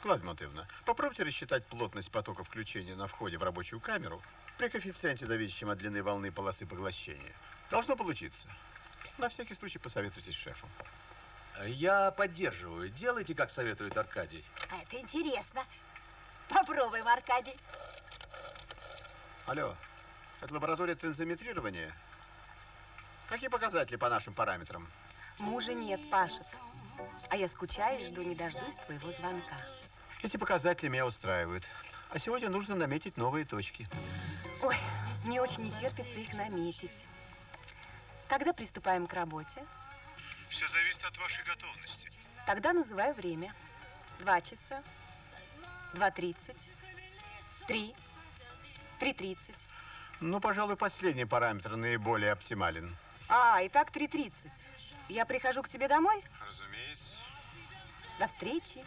Клавдия Матвеевна, попробуйте рассчитать плотность потока включения на входе в рабочую камеру при коэффициенте, зависящем от длины волны полосы поглощения. Должно получиться. На всякий случай посоветуйтесь с шефом. Я поддерживаю. Делайте, как советует Аркадий. А это интересно. Попробуем, Аркадий. Алло, это лаборатория тензометрирования? Какие показатели по нашим параметрам? Мужа нет, пашет. А я скучаю и жду, не дождусь твоего звонка. Эти показатели меня устраивают. А сегодня нужно наметить новые точки. Ой, мне очень не терпится их наметить. Когда приступаем к работе? Все зависит от вашей готовности. Тогда называю время. 2 часа, 2:30, 3, 3:30. Ну, пожалуй, последний параметр наиболее оптимален. Итак, 3:30. Я прихожу к тебе домой? Разумеется. До встречи.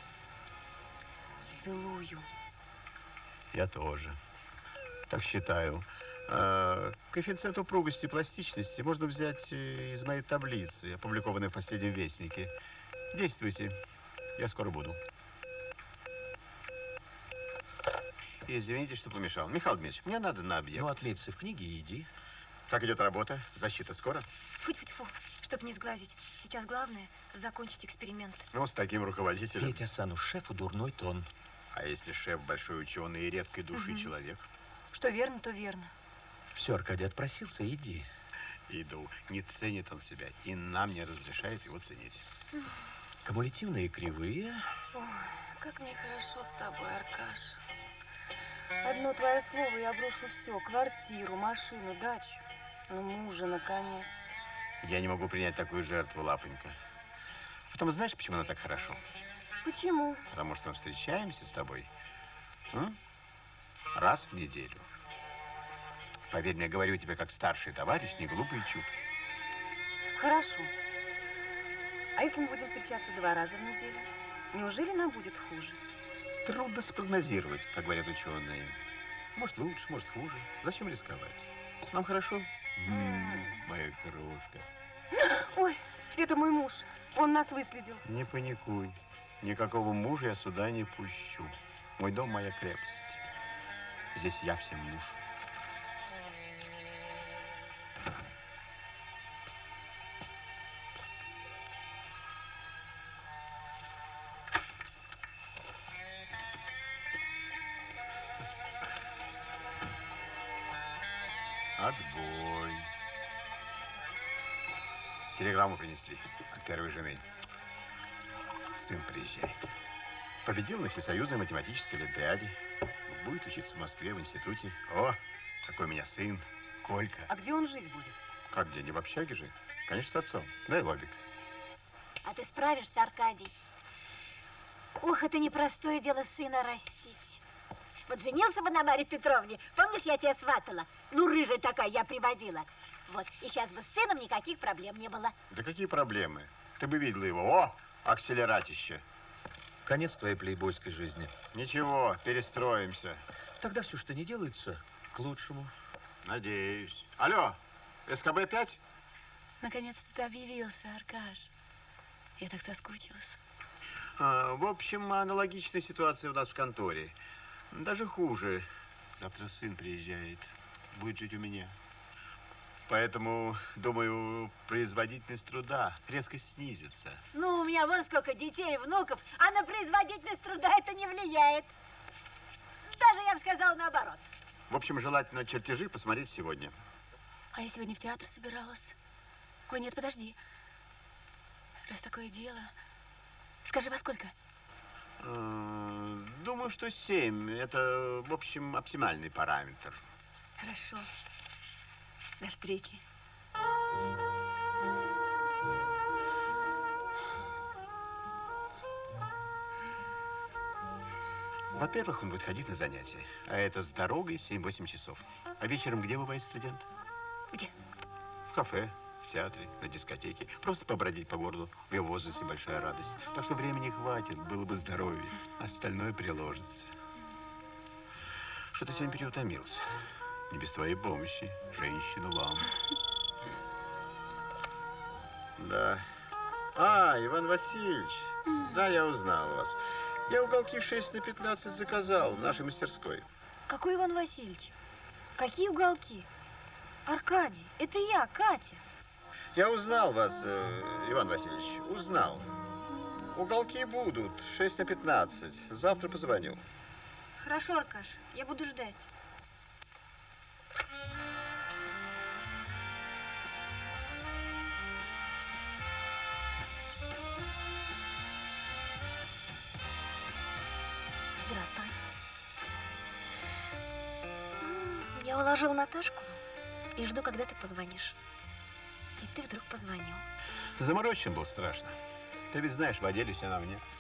Целую. Я тоже. Так считаю. Коэффициент упругости и пластичности можно взять из моей таблицы, опубликованной в последнем вестнике. Действуйте. Я скоро буду. Извините, что помешал. Михаил Дмитриевич, мне надо на объект. Ну, отлиться в книге и иди. Как идет работа? Защита скоро? Тьфу-тьфу-тьфу, чтоб не сглазить. Сейчас главное закончить эксперимент. Ну, с таким руководителем. Петя Сану, шефу дурной тон. А если шеф большой ученый и редкой души человек? Что верно, то верно. Все, Аркадий отпросился, иди. Иду. Не ценит он себя, и нам не разрешает его ценить. Кумулятивные кривые. Ой, как мне хорошо с тобой, Аркаш. Одно твое слово, я брошу все. Квартиру, машину, дачу. Ну, мужа, наконец. Я не могу принять такую жертву, Лапонька. Потом, знаешь, почему она так хорошо? Почему? Потому что мы встречаемся с тобой раз в неделю. Поверь мне, говорю тебе как старший товарищ, не глупый и чуткий. Хорошо. А если мы будем встречаться 2 раза в неделю? Неужели нам будет хуже? Трудно спрогнозировать, как говорят ученые. Может лучше, может хуже. Зачем рисковать? Нам хорошо? Моя крошка. Ой, это мой муж. Он нас выследил. Не паникуй. Никакого мужа я сюда не пущу. Мой дом — моя крепость. Здесь я всем муж. Отбой. Телеграмму принесли от первой жены. Сын приезжает. Победил на Всесоюзной математической олимпиаде. Будет учиться в Москве, в институте. О, какой у меня сын, Колька. А где он жить будет? Как где, не в общаге же? Конечно, с отцом. Дай лобик. А ты справишься, Аркадий? Ох, это непростое дело сына растить. Вот женился бы на Марье Петровне. Помнишь, я тебя сватала? Ну, рыжая такая, я приводила. Вот, и сейчас бы с сыном никаких проблем не было. Да какие проблемы? Ты бы видела его. О, акселератище. Конец твоей плейбойской жизни. Ничего, перестроимся. Тогда все, что не делается, к лучшему. Надеюсь. Алло, СКБ-5? Наконец-то ты объявился, Аркаш. Я так соскучилась. В общем, аналогичная ситуация у нас в конторе. Даже хуже. Завтра сын приезжает. Будет жить у меня. Поэтому, думаю, производительность труда резко снизится. Ну, у меня вон сколько детей и внуков, а на производительность труда это не влияет. Даже, я бы сказала, наоборот. В общем, желательно чертежи посмотреть сегодня. А я сегодня в театр собиралась. Ой, нет, подожди. Раз такое дело... Скажи, во сколько? Думаю, что 7. Это, в общем, оптимальный параметр. Хорошо. До встречи. Во-первых, он будет ходить на занятия. А это с дорогой 7-8 часов. А вечером где бывает студент? Где? В кафе, в театре, на дискотеке. Просто побродить по городу. В его возрасте большая радость. Так что времени хватит, было бы здоровье. Остальное приложится. Что-то сегодня переутомился. Не без твоей помощи, женщина вам. Да. Иван Васильевич. Да, я узнал вас. Я уголки 6 на 15 заказал в нашей мастерской. Какой Иван Васильевич? Какие уголки? Аркадий, это я, Катя. Я узнал вас, Иван Васильевич, узнал. Уголки будут 6 на 15. Завтра позвоню. Хорошо, Аркаш, я буду ждать. Здравствуй. Я уложил Наташку и жду, когда ты позвонишь. И ты вдруг позвонил. Заморочен был страшно. Ты ведь знаешь, в отделе все на мне.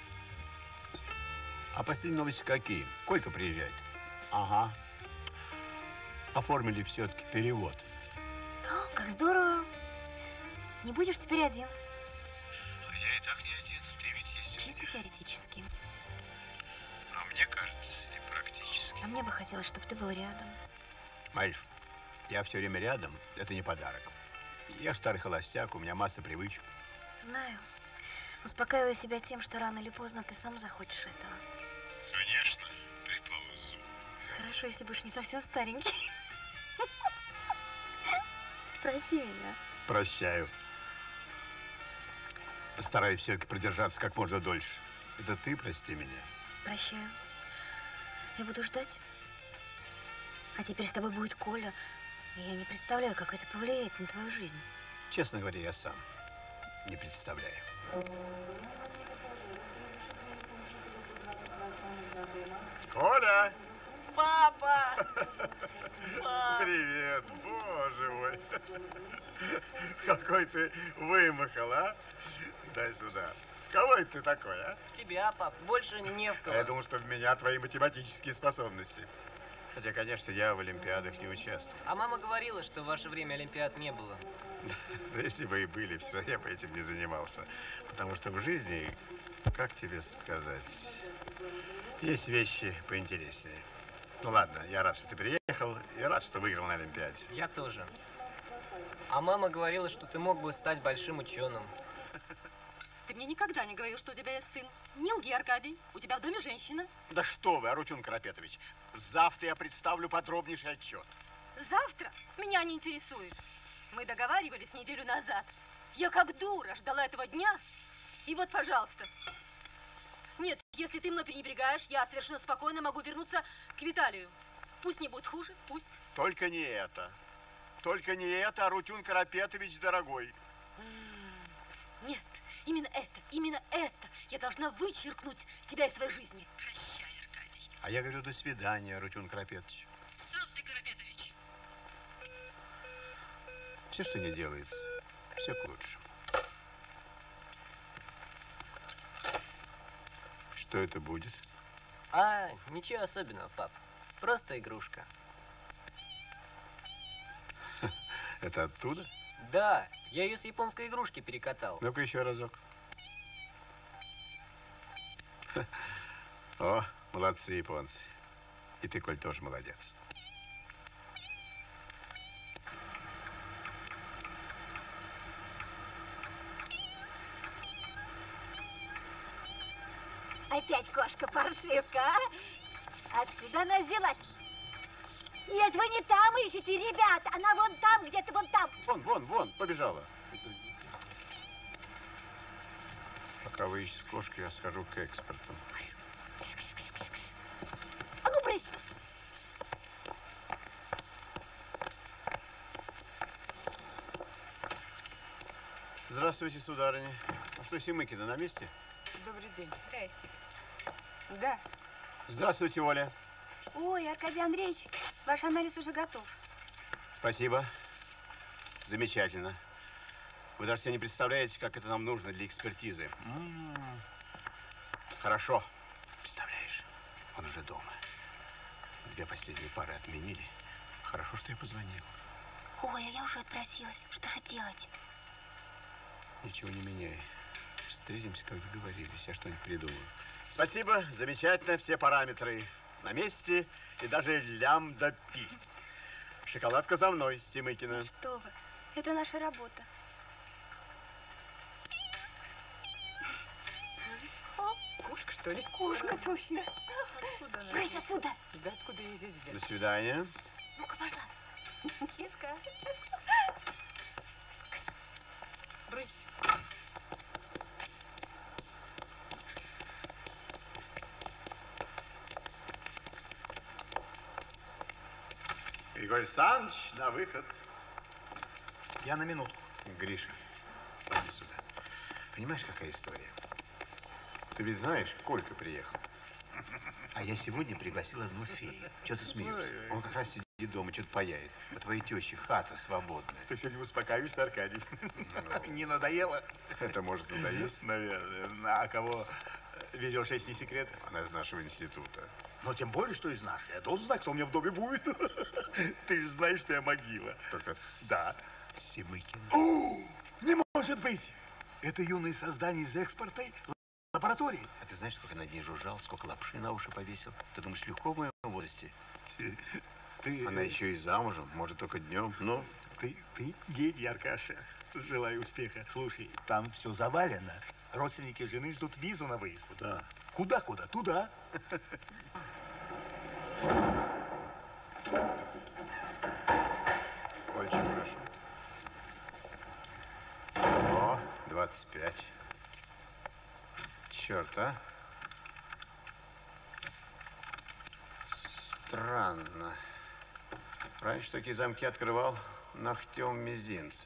А последние новости какие? Колька приезжает? Ага. Оформили все-таки перевод. О, как здорово. Не будешь теперь один. А я и так не один. Ты ведь есть у Чисто меня. теоретически. А мне кажется, и практически. А мне бы хотелось, чтобы ты был рядом. Мариш, я все время рядом. Это не подарок. Я старый холостяк, у меня масса привычек. Знаю. Успокаиваю себя тем, что рано или поздно ты сам захочешь этого. Конечно, предположу. Хорошо, если будешь не совсем старенький. Прости меня. Прощаю. Стараюсь все-таки продержаться как можно дольше. Это ты прости меня. Прощаю. Я буду ждать. А теперь с тобой будет Коля. И я не представляю, как это повлияет на твою жизнь. Честно говоря, я сам не представляю. Коля! Папа! Привет, боже мой. Какой ты вымахал, а? Дай сюда. Кого это ты такой, а? Тебя, пап, больше не в кого. Я думал, что в меня твои математические способности. Хотя, конечно, я в олимпиадах не участвую. А мама говорила, что в ваше время олимпиад не было. Да если бы и были, все равно я бы этим не занимался. Потому что в жизни, как тебе сказать, есть вещи поинтереснее. Ну ладно, я рад, что ты приехал, и рад, что выиграл на Олимпиаде. Я тоже. А мама говорила, что ты мог бы стать большим ученым. Ты мне никогда не говорил, что у тебя есть сын. Не лги, Аркадий. У тебя в доме женщина. Да что вы, Арутюн Карапетович, завтра я представлю подробнейший отчет. Завтра? Меня не интересует. Мы договаривались неделю назад. Я как дура ждала этого дня. И вот, пожалуйста. Нет, если ты мной пренебрегаешь, я совершенно спокойно могу вернуться к Виталию. Пусть не будет хуже, пусть. Только не это. Только не это, Арутюн Карапетович, дорогой. Нет, именно это. Я должна вычеркнуть тебя из своей жизни. Прощай, Аркадий. А я говорю, до свидания, Арутюн Карапетович. Сам ты, Карапетович. Все, что не делается, все к лучшему. Что это будет? А, ничего особенного, пап. Просто игрушка. Это оттуда? Да, я ее с японской игрушки перекатал. Ну-ка еще разок. О, молодцы японцы. И ты, Коль, тоже молодец. Опять кошка-паршивка, а? Откуда она взялась? Нет, вы не там ищете, ребят. Она вон там, где-то вон там. Вон, побежала. Пока вы ищете кошку, я схожу к экспорту. А ну, брысь! Здравствуйте, сударыня. А что, Семыкина на месте? Добрый день. Здрасте. Да. Здравствуйте, Оля. Ой, Аркадий Андреевич, ваш анализ уже готов. Спасибо. Замечательно. Вы даже себе не представляете, как это нам нужно для экспертизы. Хорошо. Представляешь, он уже дома. 2 последние пары отменили. Хорошо, что я позвонил. Ой, а я уже отпросилась. Что же делать? Ничего не меняй. Встретимся, как договорились. Я что-нибудь придумаю. Спасибо. Замечательно. Все параметры на месте. И даже лямбда пи. Шоколадка за мной, Семыкина. Что вы, это наша работа. О, кошка, что ли? Кошка точно. Брысь отсюда. Да откуда ее здесь взять? До свидания. Ну-ка, пошла. Киска. Брысь. Григорий Александрович, на выход. Я на минутку. Гриша, иди сюда. Понимаешь, какая история? Ты ведь знаешь, Колька приехал. А я сегодня пригласил одну фею. Чего ты смеешься? Он как раз сидит дома, что-то паяет. У твоей тещи хата свободная. Ты сегодня успокаиваешься, Аркадий? Не надоело? Это может надоесть? Наверное. А кого везешь, если не секрет? Она из нашего института. Но тем более, что из нашей. Я должен знать, кто у меня в доме будет. Ты же знаешь, что я могила. Только Да. Семыкин. Не может быть! Это юное создание из экспортной лаборатории. А ты знаешь, сколько над ней жужжал, сколько лапши на уши повесил? Ты думаешь, легко в моем возрасте? Ты, Она еще и замужем, может, только днем. Ну, Ты гений, Аркаша. Желаю успеха. Слушай, там все завалено. Родственники жены ждут визу на выезд. куда? Куда? Туда. Очень хорошо. О, 25. Черт, а? Странно. Раньше такие замки открывал ногтем мизинца.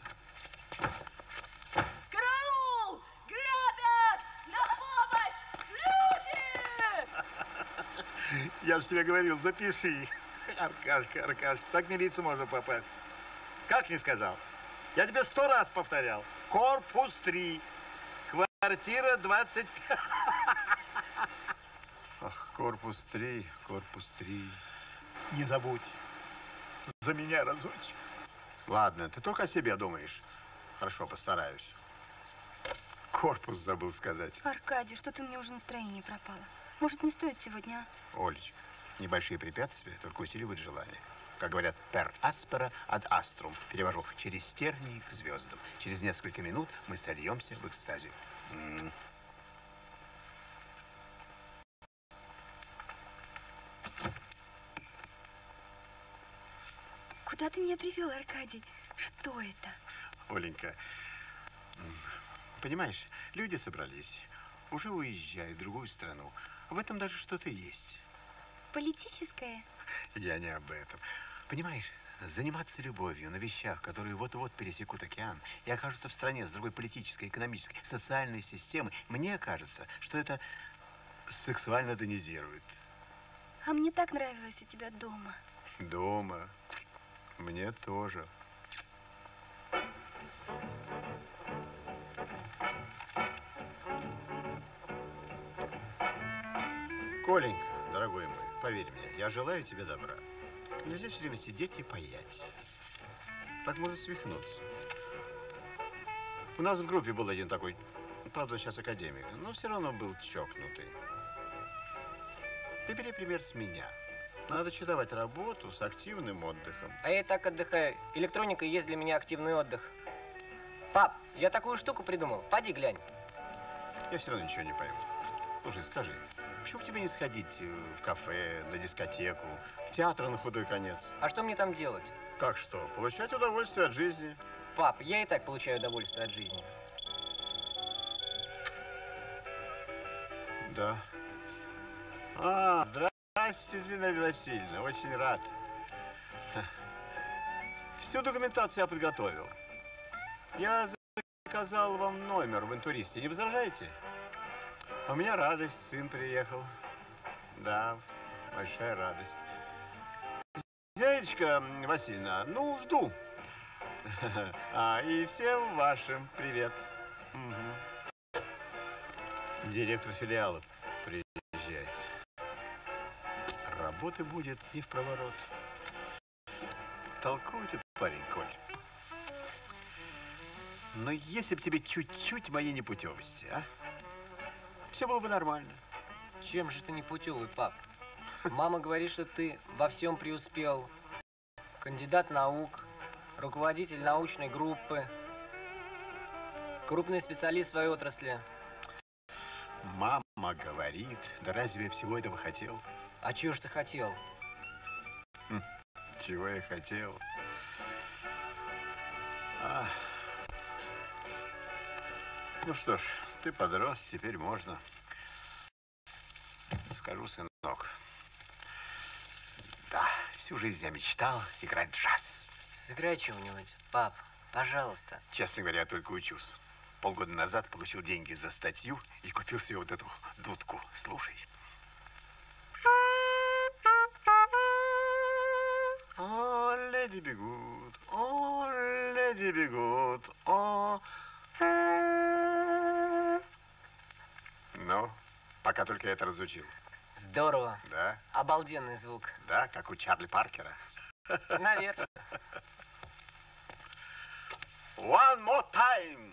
Караул! Грабят! На помощь! Люди! Я же тебе говорил, запиши. Аркаш, так в милицию можно попасть. Как не сказал? Я тебе 100 раз повторял. Корпус 3. Квартира 25. Ах, корпус 3, корпус 3. Не забудь. За меня разочек. Ладно, ты только о себе думаешь. Хорошо, постараюсь. Корпус забыл сказать. Аркадий, что-то мне уже настроение пропало. Может, не стоит сегодня, а? Олечка, небольшие препятствия только усиливают желание. Как говорят, per aspera ad astrum. Перевожу, через тернии к звездам. Через несколько минут мы сольемся в экстазе. Куда ты меня привел, Аркадий? Что это? Оленька, понимаешь, люди собрались, уже уезжают в другую страну. В этом даже что-то есть. Политическое? Я не об этом. Понимаешь, заниматься любовью на вещах, которые вот-вот пересекут океан и окажутся в стране с другой политической, экономической, социальной системой, мне кажется, что это сексуально тонизирует. А мне так нравилось у тебя дома. Дома. Мне тоже. Коленька, дорогой мой, поверь мне, я желаю тебе добра. Нельзя все время сидеть и паять. Так можно свихнуться. У нас в группе был один такой, правда, сейчас академик, но все равно был чокнутый. Ты бери пример с меня. Надо чередовать работу с активным отдыхом. А я и так отдыхаю. Электроника и есть для меня активный отдых. Пап, я такую штуку придумал. Поди глянь. Я все равно ничего не пойму. Слушай, скажи, почему бы тебе не сходить в кафе, на дискотеку, в театр на худой конец? А что мне там делать? Как что? Получать удовольствие от жизни. Пап, я и так получаю удовольствие от жизни. Да. Здрасте, Зинаида Васильевна, очень рад. Всю документацию я подготовил. Я заказал вам номер в интуристе, не возражаете? А у меня радость, сын приехал. Да, большая радость. Зинаидочка Васильевна, ну, жду. И всем вашим привет. Угу. Директор филиала приезжает. Работы будет не в проворот. Толковый ты парень, Коль. Но если бы тебе чуть-чуть моей непутевости, а? Все было бы нормально. Чем же ты непутевый, пап? Мама говорит, что ты во всем преуспел. Кандидат наук, руководитель научной группы, крупный специалист в своей отрасли. Мама мама говорит. Да разве я всего этого хотел? А чего ж ты хотел? Чего я хотел? Ну что ж, ты подрос, теперь можно. Скажу, сынок. Да, всю жизнь я мечтал играть джаз. Сыграй чего-нибудь, пап, пожалуйста. Честно говоря, я только учусь. Полгода назад получил деньги за статью и купил себе вот эту дудку. Слушай. О, леди бегут, о, леди бегут, о. Ну, пока только я это разучил. Здорово. Да? Обалденный звук. Да, как у Чарли Паркера. Наверное. One more time.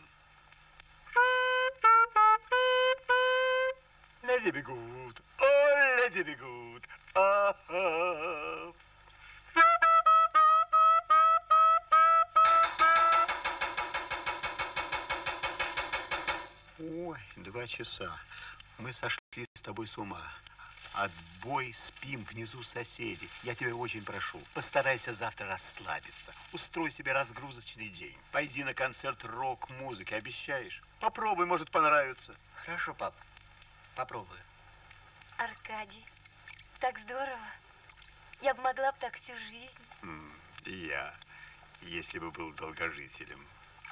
Леди бегут, о, леди бегут, а-а-а. Ой, 2 часа. Мы сошли с тобой с ума. Отбой, спим внизу соседи. Я тебя очень прошу, постарайся завтра расслабиться. Устрой себе разгрузочный день. Пойди на концерт рок-музыки, обещаешь? Попробуй, может понравится. Хорошо, пап, попробую. Аркадий, так здорово. Я бы могла бы так всю жизнь. И я, если бы был долгожителем.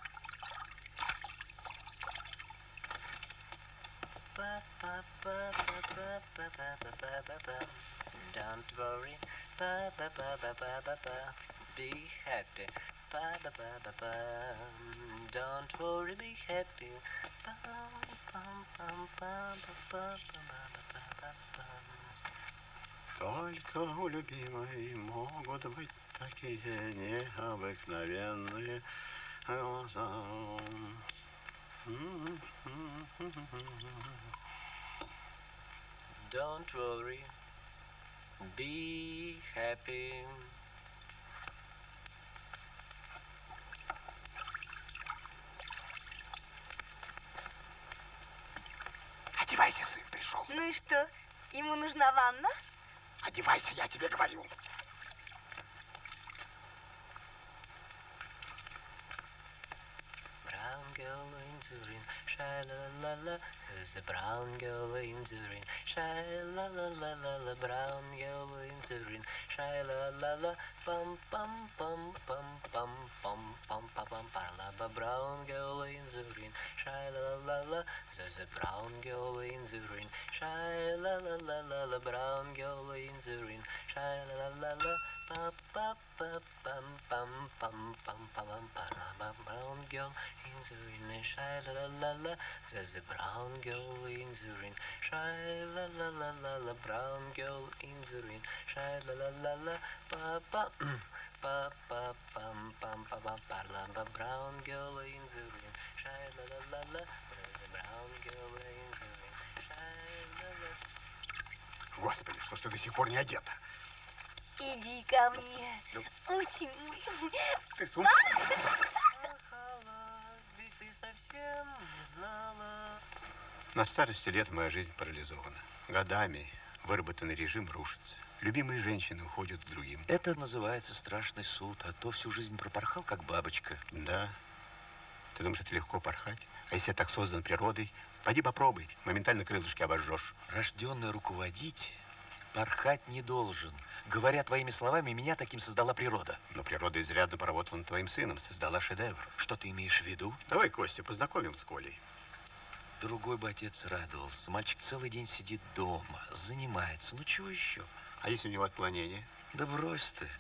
Don't worry, be happy. Don't worry, be happy. Только у любимой могут быть такие необыкновенные глаза. Don't worry, be happy. Одевайся, сын, пришел. Ну и что, ему нужна ванна? Одевайся, я тебе говорю. Brown girl in Turin, shy la la la, there's a brown girl in Turin, shy la la la la la, brown girl in Turin, shy la la la, pum pum pum pum pum pum pum pum pum parla, brown girl in Turin, shy la la la, there's a brown girl in Turin, shy la la la la la, brown girl in Turin, shy la la la, pa pa pa pum pum pum pum pum parla, brown girl in Turin, shy la la la, there's a brown girl in Turin, shy la la la la la, brown girl in Turin, shy la la la la, pa pa pa pa pum pum pum pum parla, brown girl in Turin, shy la la la la, there's a brown girl in Turin, shy la la. Господи, что ж ты до сих пор не одета? Иди ко мне. Очень. Ты с ума? Ведь ты совсем не знала. На старости лет моя жизнь парализована. Годами выработанный режим рушится. Любимые женщины уходят к другим. Это называется страшный суд, а то всю жизнь пропорхал, как бабочка. Да. Ты думаешь, это легко порхать? А если я так создан природой, пойди попробуй. Моментально крылышки обожжешь. Рожденный руководить порхать не должен. Говоря твоими словами, меня таким создала природа. Но природа изрядно поработала над твоим сыном, создала шедевр. Что ты имеешь в виду? Давай, Костя, познакомим с Колей. Другой бы отец радовался. Мальчик целый день сидит дома, занимается. Ну, чего еще? А если у него отклонение? Да брось ты.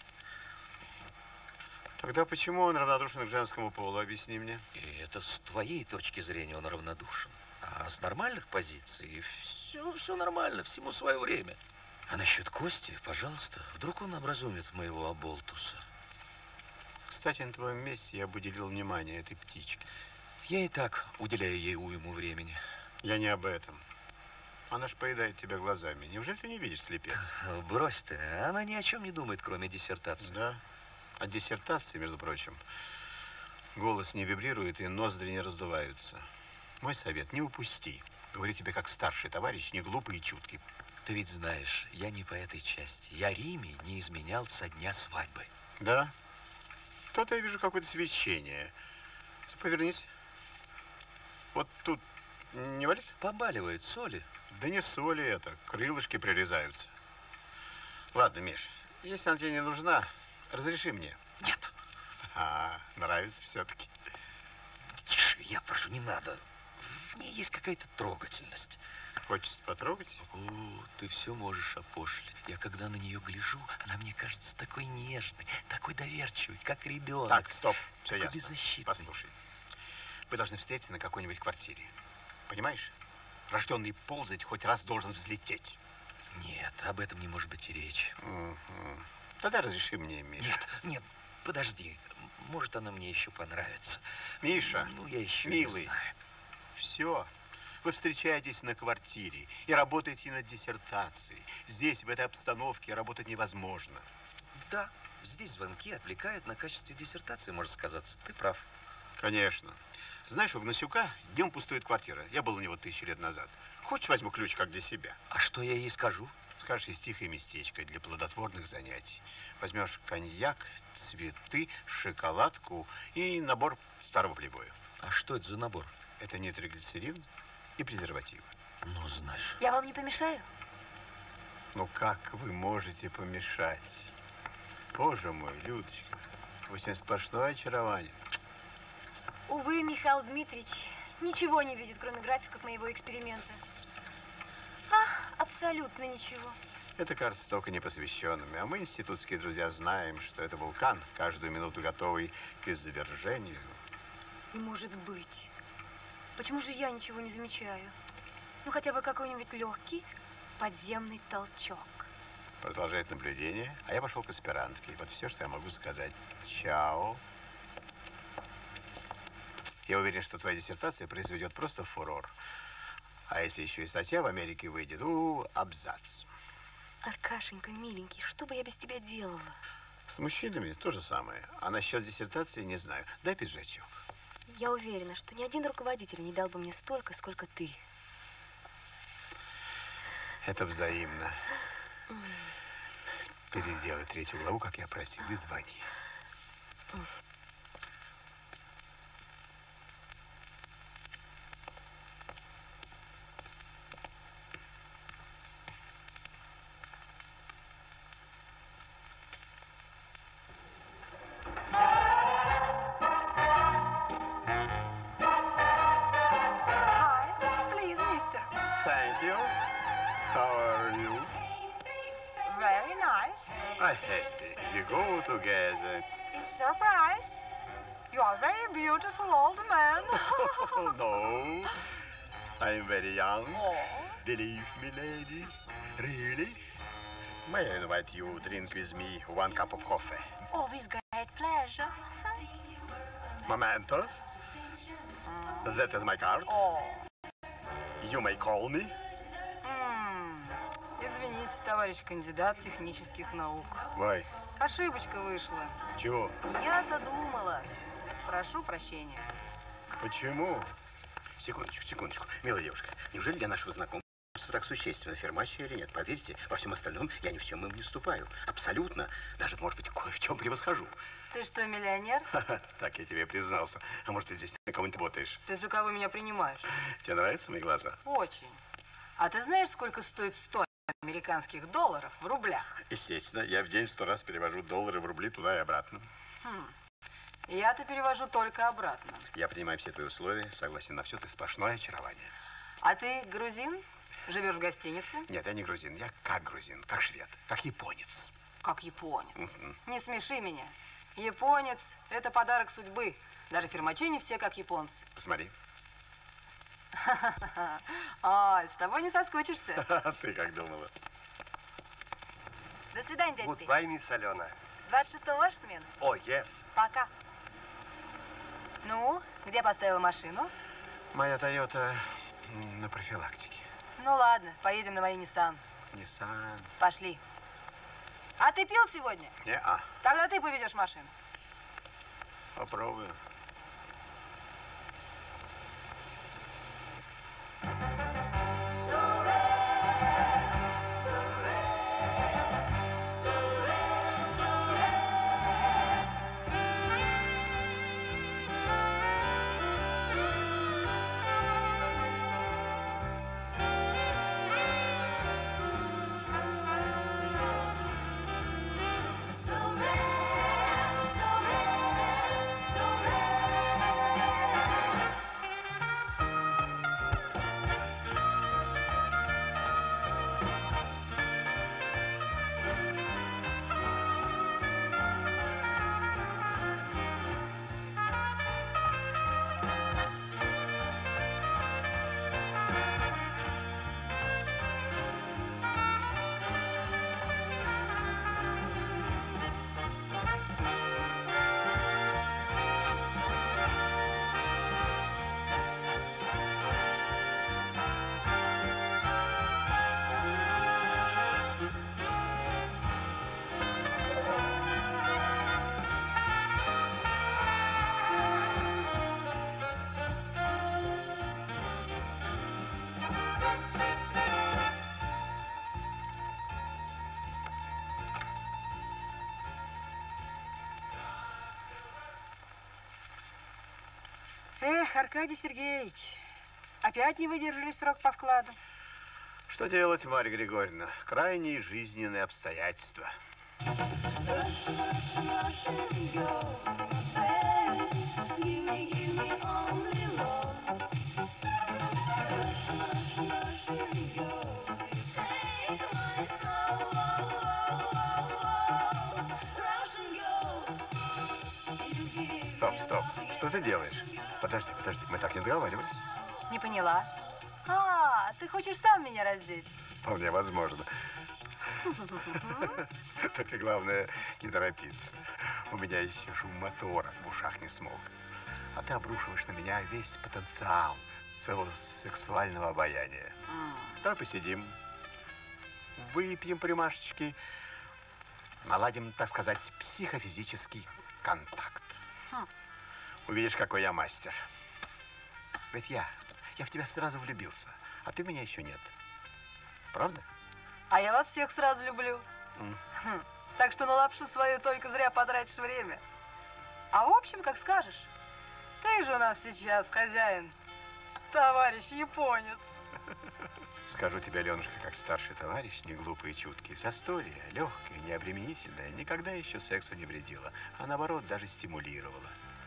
Тогда почему он равнодушен к женскому полу? Объясни мне. И это с твоей точки зрения он равнодушен. А с нормальных позиций все нормально, всему свое время. А насчет Кости, пожалуйста, вдруг он образумит моего оболтуса. Кстати, на твоем месте я бы уделил внимание этой птичке. Я и так уделяю ей уйму времени. Я не об этом. Она ж поедает тебя глазами. Неужели ты не видишь, слепец? Брось ты, она ни о чем не думает, кроме диссертации. Да. От диссертации, между прочим, голос не вибрирует и ноздри не раздуваются. Мой совет – не упусти. Говорю тебе как старший товарищ, не глупый и чуткий. Ты ведь знаешь, я не по этой части. Я Риме не изменял со дня свадьбы. Да? То-то я вижу какое-то свечение. Повернись. Вот тут не болит? Побаливает, соли. Да не соли это, крылышки прирезаются. Ладно, Миш, если она тебе не нужна, разреши мне. Нет. Нравится все-таки. Тише, я прошу, не надо. В ней есть какая-то трогательность. Хочется потрогать? О, ты все можешь опошлить. Я когда на нее гляжу, она мне кажется такой нежной, такой доверчивой, как ребенок. Так, стоп, все такой ясно. беззащитный. Послушай, вы должны встретиться на какой-нибудь квартире. Понимаешь? Рожденный ползать хоть раз должен взлететь. Нет, об этом не может быть и речи. Угу. Тогда разреши мне, Миша. Нет, подожди. Может, она мне еще понравится. Миша, ну, я еще милый, не знаю. Все. Вы встречаетесь на квартире и работаете над диссертацией. Здесь, в этой обстановке, работать невозможно. Да, здесь звонки отвлекают на качестве диссертации, может сказаться. Ты прав. Конечно. Знаешь, у Гнасюка днем пустует квартира. Я был у него 1000 лет назад. Хочешь, возьму ключ, как для себя? А что я ей скажу? Скажешь, есть тихое местечко для плодотворных занятий. Возьмешь коньяк, цветы, шоколадку и набор старого плейбоя. А что это за набор? Это нитроглицерин и презерватив. Ну, знаешь. Я вам не помешаю? Ну, как вы можете помешать? Боже мой, Людочка, вы сегодня сплошное очарование. Увы, Михаил Дмитриевич ничего не видит, кроме графиков моего эксперимента. Абсолютно ничего. Это кажется только непосвященными. А мы, институтские друзья, знаем, что это вулкан, каждую минуту готовый к извержению. Не может быть. Почему же я ничего не замечаю? Ну, хотя бы какой-нибудь легкий подземный толчок. Продолжает наблюдение, а я пошел к аспирантке. Вот все, что я могу сказать. Чао. Я уверен, что твоя диссертация произведет просто фурор. А если еще и статья в Америке выйдет, абзац. Аркашенька, миленький, что бы я без тебя делала? С мужчинами то же самое. А насчет диссертации не знаю. Дай пиджачок. Я уверена, что ни один руководитель не дал бы мне столько, сколько ты. Это взаимно. Переделай 3-ю главу, как я просил, и звони. Thank you. How are you? Very nice. I hate it. We go together. It's surprise. You are very beautiful old man. Oh, no. I'm very young. Oh. Believe me, lady. Really? May I invite you to drink with me 1 cup of coffee? Oh, with great pleasure. Momento. That is my card. Oh. You may call me. Извините, товарищ кандидат технических наук. Why? Ошибочка вышла. Чего? Я-то думала. Прошу прощения. Почему? Секундочку. Милая девушка, неужели для нашего знакомства так существенно, фермачия или нет? Поверьте, во всем остальном я ни в чем им не уступаю. Абсолютно. Даже, может быть, кое в чем превосхожу. Ты что, миллионер? Так я тебе признался. А может, ты здесь на кого-нибудь работаешь? Ты за кого меня принимаешь? Тебе нравятся мои глаза? Очень. А ты знаешь, сколько стоит 100 американских долларов в рублях? Естественно, я в день 100 раз перевожу доллары в рубли туда и обратно. Я-то перевожу только обратно. Я принимаю все твои условия, согласен на все, ты сплошное очарование. А ты грузин? Живешь в гостинице? Нет, я не грузин, я как грузин, как швед, как японец. Как японец. Угу. Не смеши меня. Японец – это подарок судьбы. Даже фермачи не все как японцы. Посмотри. Ой, с тобой не соскучишься. Ты как думала? До свидания, дядя Петя. Goodbye, мисс Алена. 26-го ваша смена? О, yes. Пока. Ну, где поставила машину? Моя Тойота на профилактике. Ну ладно, поедем на моей Nissan. Nissan. Пошли. А ты пил сегодня? Не-а. Тогда ты поведешь машину. Попробую. Аркадий Сергеевич, опять не выдержали срок по вкладу? Что делать, Марья Григорьевна? Крайние жизненные обстоятельства. Стоп. Что ты делаешь? Подожди, мы так не договаривались. Не поняла. А, ты хочешь сам меня раздеть? Вполне возможно. Только главное не торопиться. У меня еще шум мотора в ушах не смолк. А ты обрушиваешь на меня весь потенциал своего сексуального обаяния. Давай посидим, выпьем по рюмашечке, наладим, так сказать, психофизический контакт. Увидишь, какой я мастер. Ведь я в тебя сразу влюбился, а ты в меня еще нет. Правда? А я вас всех сразу люблю. Так что на лапшу свою только зря потратишь время. А в общем, как скажешь. Ты же у нас сейчас хозяин, товарищ японец. Скажу тебе, Аленушка, как старший товарищ, не глупый и чуткий. Застолье, легкое, необременительное, никогда еще сексу не вредило, а наоборот даже стимулировало.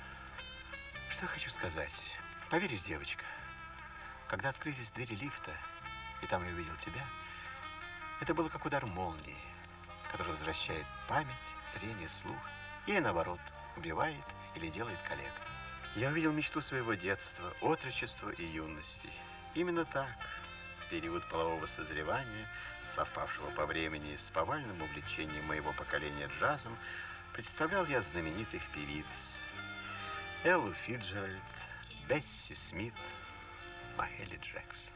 Что хочу сказать. Поверишь, девочка, когда открылись двери лифта, и там я увидел тебя, это было как удар молнии, который возвращает память, зрение, слух, и наоборот, убивает или делает калек. Я увидел мечту своего детства, отрочества и юности. Именно так, в период полового созревания, совпавшего по времени с повальным увлечением моего поколения джазом, представлял я знаменитых певиц Эллу Фицджеральд, Бесси Смит, Махели Джексон.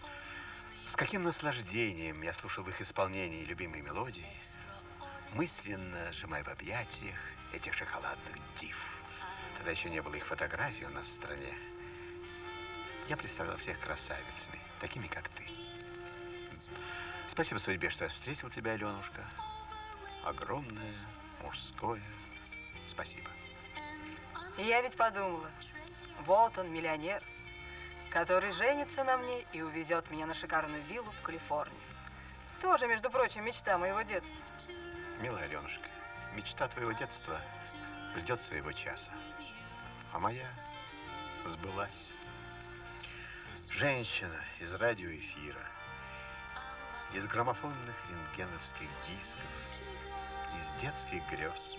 С каким наслаждением я слушал в их исполнении любимые мелодии, мысленно сжимая в объятиях этих шоколадных див. Тогда еще не было их фотографий у нас в стране. Я представлял всех красавицами, такими, как ты. Спасибо судьбе, что я встретил тебя, Аленушка. Огромное мужское спасибо. И я ведь подумала, вот он, миллионер, который женится на мне и увезет меня на шикарную виллу в Калифорнию. Тоже, между прочим, мечта моего детства. Милая Аленушка, мечта твоего детства ждет своего часа. А моя сбылась. Женщина из радиоэфира, из граммофонных рентгеновских дисков, из детских грез.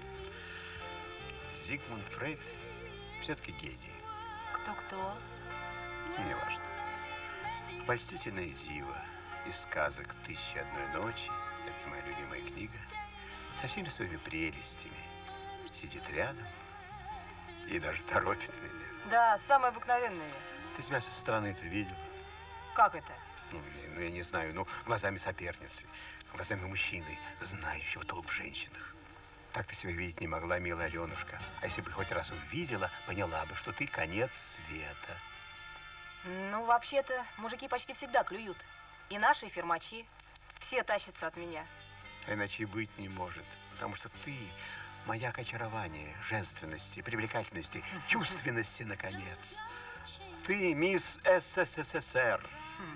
Зигмунд Фрейд все-таки гений. Кто-кто? Неважно. Обольстительная дива из сказок «Тысяча одной ночи», это моя любимая книга, со всеми своими прелестями, сидит рядом и даже торопит меня. Да, самое обыкновенное. Ты себя со стороны-то видел? Как это? Ну, я не знаю, глазами соперницы, глазами мужчины, знающего толк в женщинах. Так ты себя видеть не могла, милая Аленушка. А если бы хоть раз увидела, поняла бы, что ты конец света. Ну, вообще-то, мужики почти всегда клюют. И наши, и фермачи. Все тащатся от меня. А иначе и быть не может. Потому что ты маяк очарования, женственности, привлекательности, чувственности, наконец. Ты мисс СССР.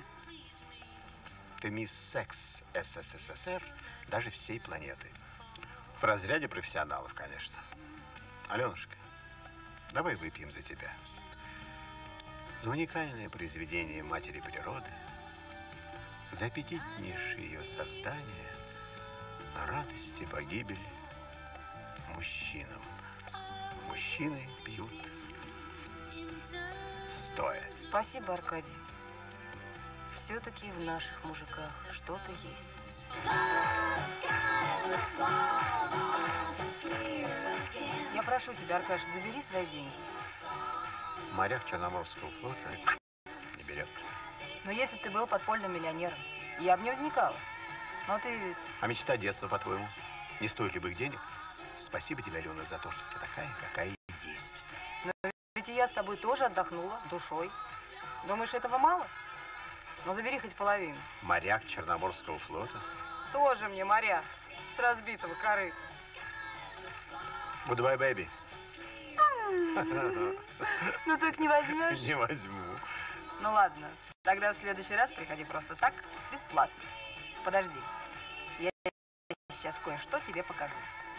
Ты мисс Секс СССР даже всей планеты. В разряде профессионалов, конечно. Аленушка, давай выпьем за тебя. За уникальное произведение матери природы, за аппетитнейшее ее создание, на радости погибели мужчинам. Мужчины пьют стоя. Спасибо, Аркадий. Все-таки в наших мужиках что-то есть. Я прошу тебя, Аркаш, забери свои деньги. Моряк Черноморского флота не берет. Но если бы ты был подпольным миллионером, я бы не возникала. Но ты ведь... А мечта детства, по-твоему, не стоит любых денег? Спасибо тебе, Алена, за то, что ты такая, какая есть. Но ведь и я с тобой тоже отдохнула душой. Думаешь, этого мало? Ну, забери хоть половину. Моряк Черноморского флота? Тоже мне моряк с разбитого корыта. Goodbye, baby. Ну так не возьмешь? Не возьму. Ну ладно, тогда в следующий раз приходи просто так, бесплатно. Подожди, я сейчас кое-что тебе покажу.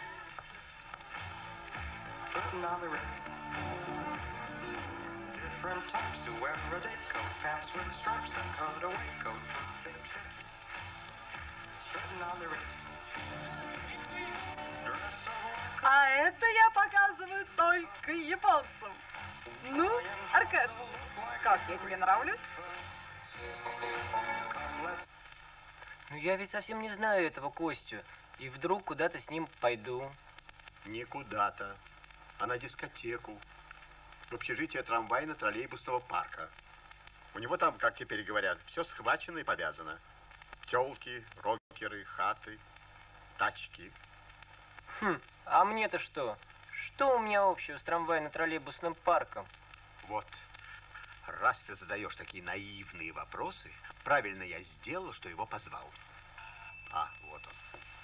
А это я показываю только японцам. Ну, Аркаш, как, я тебе нравлюсь? Ну я ведь совсем не знаю этого Костю. И вдруг куда-то с ним пойду. Не куда-то, а на дискотеку. В общежитие трамвайно-троллейбусного парка. У него там, как теперь говорят, все схвачено и повязано. Тёлки, рокеры, хаты, тачки. А мне-то что? Что у меня общего с трамвайно-троллейбусным парком? Вот, раз ты задаешь такие наивные вопросы, правильно я сделал, что его позвал. А, вот он.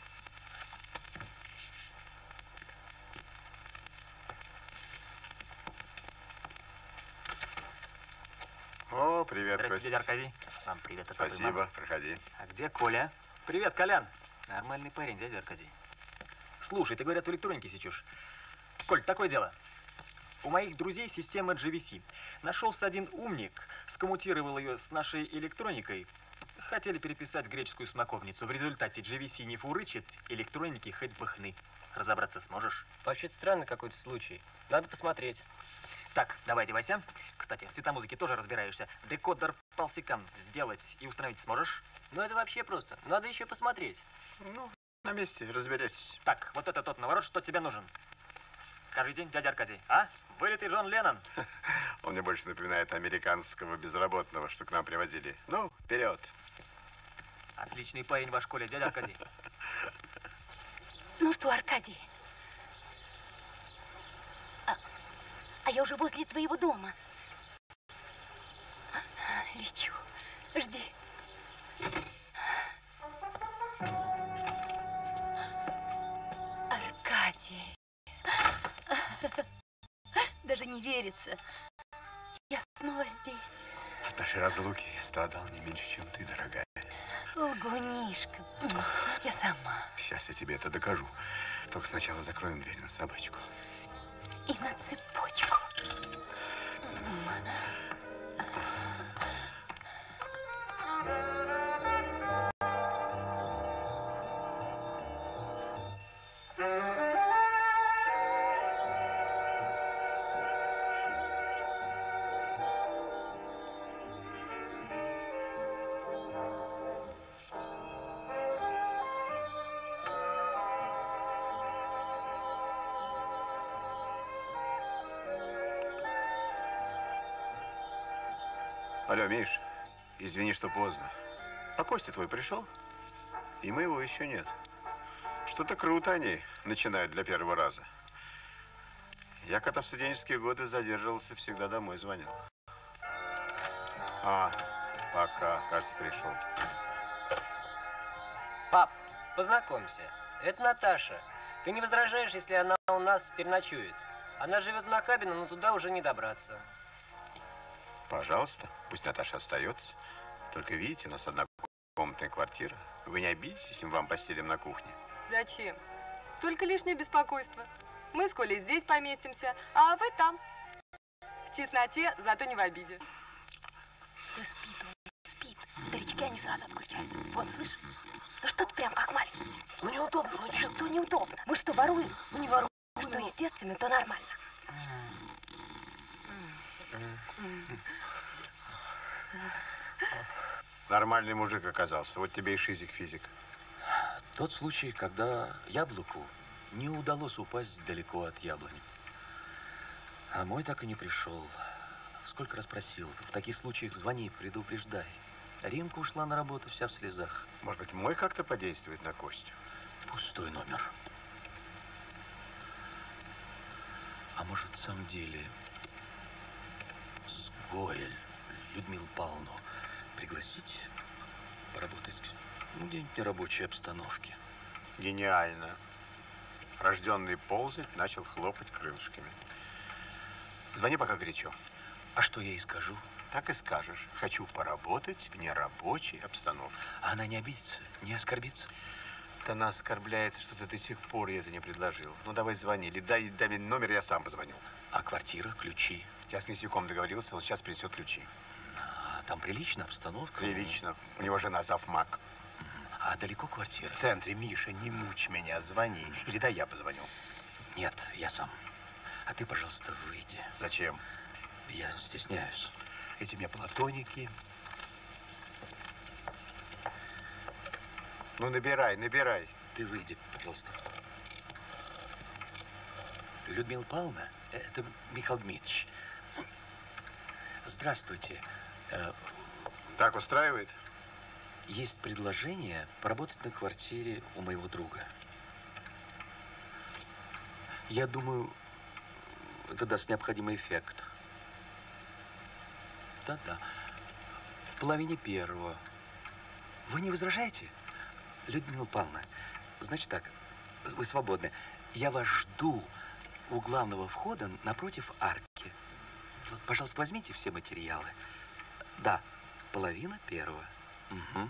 О, привет, Здравствуйте, Кость. дядя Аркадий. Вам привет от папы и Спасибо, мамы. проходи. А где Коля? Привет, Колян. Нормальный парень, дядя Аркадий. Слушай, ты, говорят, в электронике сечешь. Коль, такое дело. У моих друзей система GVC. Нашелся один умник, скоммутировал ее с нашей электроникой. Хотели переписать греческую смоковницу. В результате GVC не фурычит, электроники хоть бы хны. Разобраться сможешь? Вообще-то странный какой-то случай. Надо посмотреть. Так, давай одевайся. Кстати, в светомузыке тоже разбираешься. Декодер палсикам сделать и установить сможешь? Ну это вообще просто. Надо еще посмотреть. Ну, на месте разберетесь. Так, вот это тот наворот, что тебе нужен. Скажите, дядя Аркадий, а? Вылитый Джон Леннон. Он мне больше напоминает американского безработного, что к нам привозили. Ну, вперед. Отличный парень ваш Коля, дядя Аркадий. Ну что, Аркадий? А я уже возле твоего дома. Лечу. Жди. Аркадий. Даже не верится. Я снова здесь. От нашей разлуки я страдал не меньше, чем ты, дорогая. Лгунишка. Я сама. Сейчас я тебе это докажу. Только сначала закроем дверь на собачку. И на цепочку. Алло, Миш, извини, что поздно. А Костя твой пришел? И моего еще нет. Что-то круто они начинают для первого раза. Я когда в студенческие годы задерживался, всегда домой звонил. А, пока, кажется, пришел. Пап, познакомься. Это Наташа. Ты не возражаешь, если она у нас переночует? Она живет в Нахабино, но туда уже не добраться. Пожалуйста, пусть Наташа остается. Только видите, у нас однокомнатная квартира. Вы не обидитесь, если мы вам постелим на кухне? Зачем? Только лишнее беспокойство. Мы с Колей здесь поместимся, а вы там. В тесноте, зато не в обиде. Да спит он, спит. Старички, они сразу отключаются. Вот, слышь? Ну что ты прям как маленький? Ну неудобно, ну чё? Что неудобно? Мы что, воруем? Мы не воруем. Что естественно, то нормально. Нормальный мужик оказался. Вот тебе и шизик-физик. Тот случай, когда яблоку не удалось упасть далеко от яблони. А мой так и не пришел. Сколько раз просил, в таких случаях звони, предупреждай. Римка ушла на работу вся в слезах. Может быть, мой как-то подействует на Костю? Пустой номер. А может, в самом деле, с горя Людмилу Павловну пригласить поработать, ну, где-нибудь в нерабочей обстановке? Гениально. Рожденный ползать начал хлопать крылышками. Звони, пока горячо. А что я ей скажу? Так и скажешь. Хочу поработать в нерабочей обстановке. А она не обидится, не оскорбится? Да она оскорбляется, что ты до сих пор ей это не предложил. Ну, давай звони. Или дай мне номер, я сам позвоню. А квартира, ключи? Я с Несяком договорился, он сейчас принесет ключи. А там приличная обстановка? Прилично. У него жена завмак. А далеко квартира? В центре. Миша, не мучь меня, звони. Или дай я позвоню. Нет, я сам. А ты, пожалуйста, выйди. Зачем? Я стесняюсь. Эти мне платоники. Ну, набирай, набирай. Ты выйди, пожалуйста. Людмила Павловна, это Михаил Дмитриевич. Здравствуйте. Так устраивает? Есть предложение поработать на квартире у моего друга. Я думаю, это даст необходимый эффект. Да-да. В половине первого. Вы не возражаете? Людмила Павловна, значит так, вы свободны. Я вас жду у главного входа напротив арки. Вот, пожалуйста, возьмите все материалы. Да, половина первого. Угу.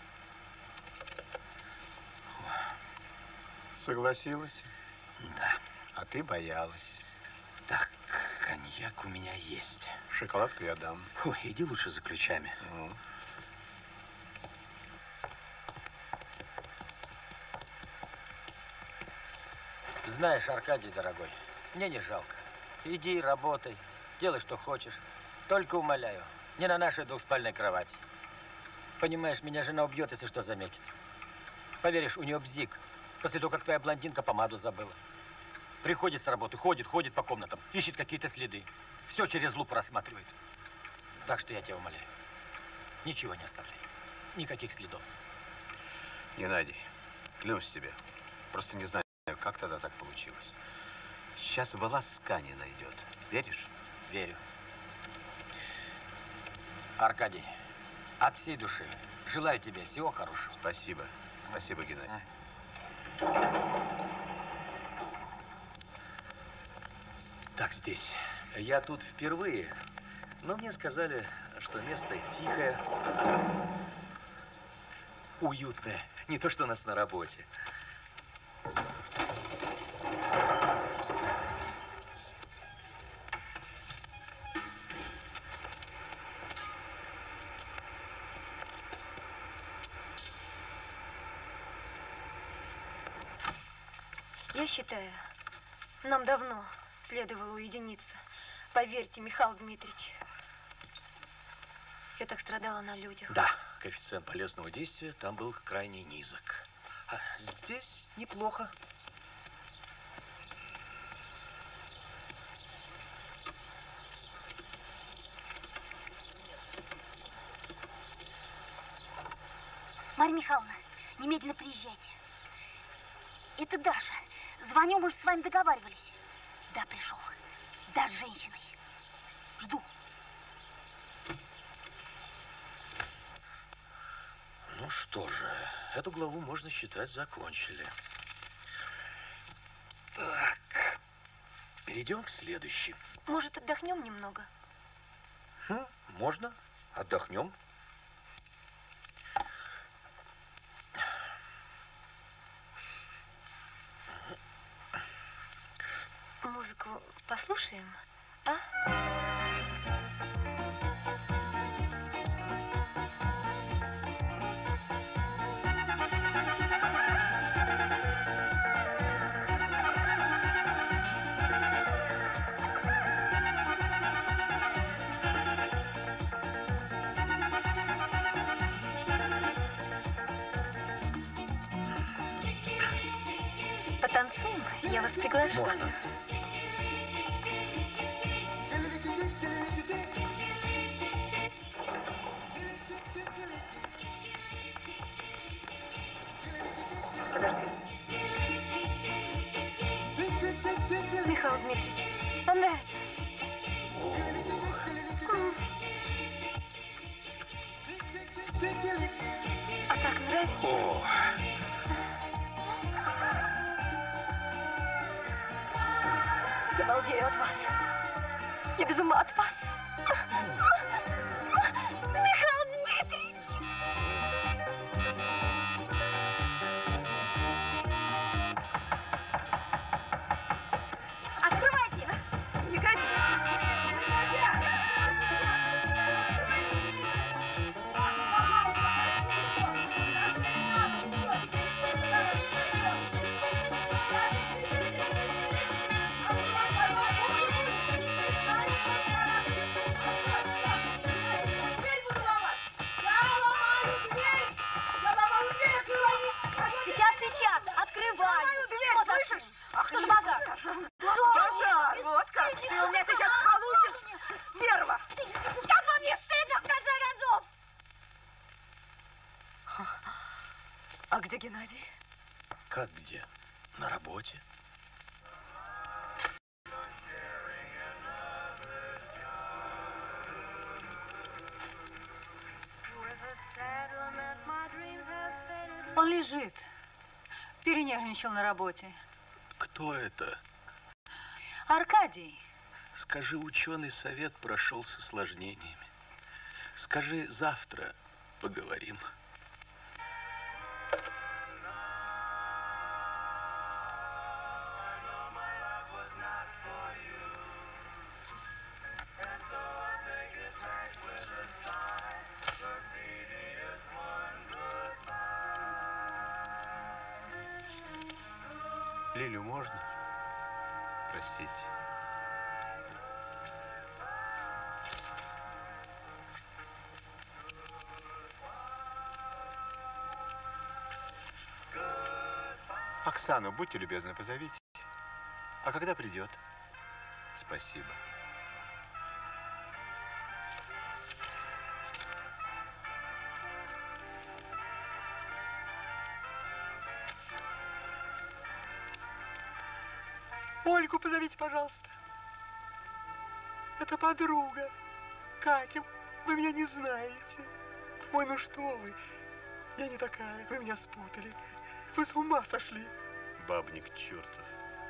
Согласилась? Да. А ты боялась. Так, коньяк у меня есть. Шоколадку я дам. Ой, иди лучше за ключами. Знаешь, Аркадий, дорогой, мне не жалко. Иди, работай, делай, что хочешь. Только умоляю, не на нашей двухспальной кровати. Понимаешь, меня жена убьет, если что заметит. Поверишь, у нее бзик. После того, как твоя блондинка помаду забыла. Приходит с работы, ходит по комнатам, ищет какие-то следы. Все через лупу рассматривает. Так что я тебя умоляю, ничего не оставляй. Никаких следов. Геннадий, клянусь тебе, просто не знаю, как тогда так получилось. Сейчас волоска не найдет. Веришь? Верю. Аркадий, от всей души желаю тебе всего хорошего. Спасибо. Спасибо, Геннадий. Так, здесь. Я тут впервые, но мне сказали, что место тихое, уютное. Не то, что у нас на работе. Я считаю, нам давно следовало уединиться. Поверьте, Михаил Дмитриевич. Я так страдала на людях. Да, коэффициент полезного действия там был крайне низок. А здесь неплохо. Марья Михайловна, немедленно приезжайте. Это Даша. Звоню, мы же с вами договаривались. Да, пришел. Да, с женщиной. Жду. Ну что же, эту главу, можно считать, закончили. Так, перейдем к следующей. Может, отдохнем немного? Можно, отдохнем. Музыку послушаем, а? Потанцуем? Я вас приглашаю. Можно. Михаил Дмитриевич, вам нравится? А так нравится? О. Я балдею от вас. Я без ума от вас. Михаил Дмитриевич! Открывайте! Не гони! Сейчас, открываю. Дверь, слышишь? Ах, что за базар? Базар, вот как. Ты у меня сейчас получишь, стерва. Как вам не стыдно, в конце концов? А где Геннадий? Как где? На работе. Он лежит. Перенервничал на работе. Кто это? Аркадий. Скажи, ученый совет прошел с осложнениями. Скажи, завтра поговорим. Лилю можно? Простите. Оксану, будьте любезны, позовите. А когда придет? Спасибо. Ольгу позовите, пожалуйста. Это подруга. Катя, вы меня не знаете. Ой, ну что вы. Я не такая, вы меня спутали. Вы с ума сошли. Бабник чертов.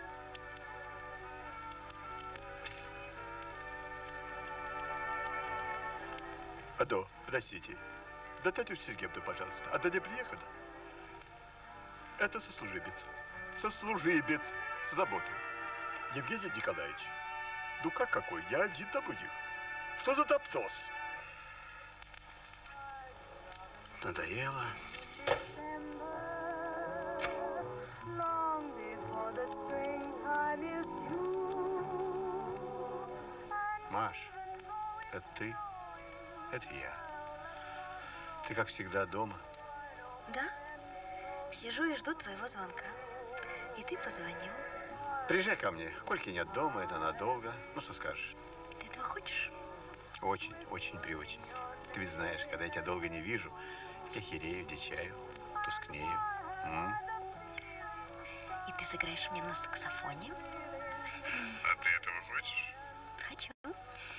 Адо, подождите. Да Татью Сергеевну, пожалуйста. Одна не приехала? Это сослуживец. Сослуживец с работы. Евгений Николаевич. Ну как какой? Я один там у них. Что за топтос? Надоело. Маш, это ты? Это я. Ты, как всегда, дома? Да. Сижу и жду твоего звонка. И ты позвонил. Приезжай ко мне. Кольки нет дома, это надолго. Ну, что скажешь? Ты этого хочешь? Очень, очень, приочень. Ты ведь знаешь, когда я тебя долго не вижу, я херею, дичаю, тускнею. И ты сыграешь мне на саксофоне? А ты этого хочешь? Хочу. Ну,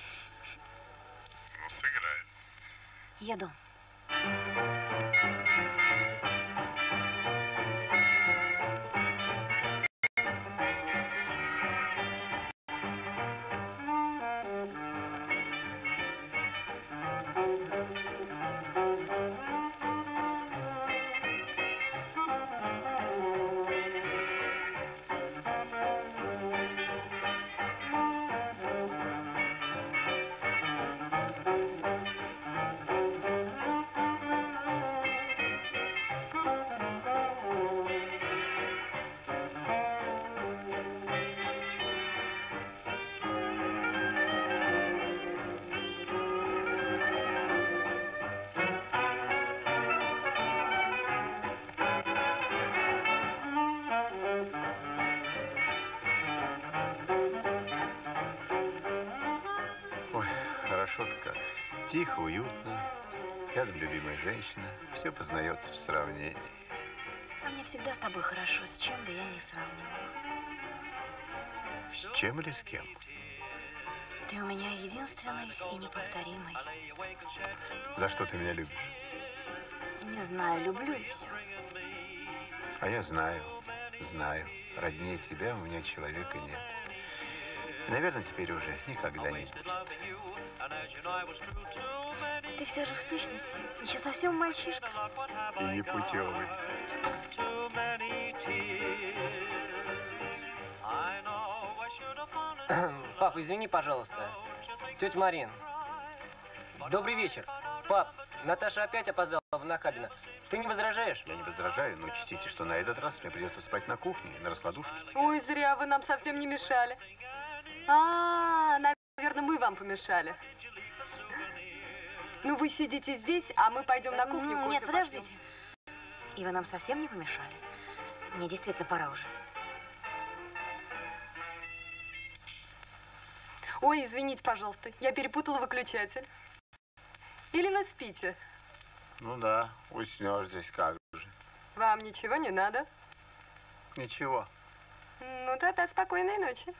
сыграй. Еду. Хорошо-то как. Тихо, уютно. Рядом любимая женщина. Все познается в сравнении. А мне всегда с тобой хорошо, с чем бы я ни сравнивала. С чем или с кем? Ты у меня единственный и неповторимый. За что ты меня любишь? Не знаю, люблю и все. А я знаю. Роднее тебя у меня человека нет. Наверное, теперь уже никогда не будет. Ты все же в сущности еще совсем мальчишка. И не путевый. Пап, извини, пожалуйста. Тетя Марин. Добрый вечер. Пап, Наташа опять опоздала в Нахабино. Ты не возражаешь? Я не возражаю, но учтите, что на этот раз мне придется спать на кухне, на раскладушке. Ой, зря вы нам совсем не мешали. Наверное, мы вам помешали. Ну, вы сидите здесь, а мы пойдем на кухню. Нет, подождите. И вы нам совсем не помешали. Мне действительно пора уже. Ой, извините, пожалуйста, я перепутала выключатель. Или вы спите? Ну да, уснешь здесь как же. Вам ничего не надо? Ничего. Ну, тогда спокойной ночи.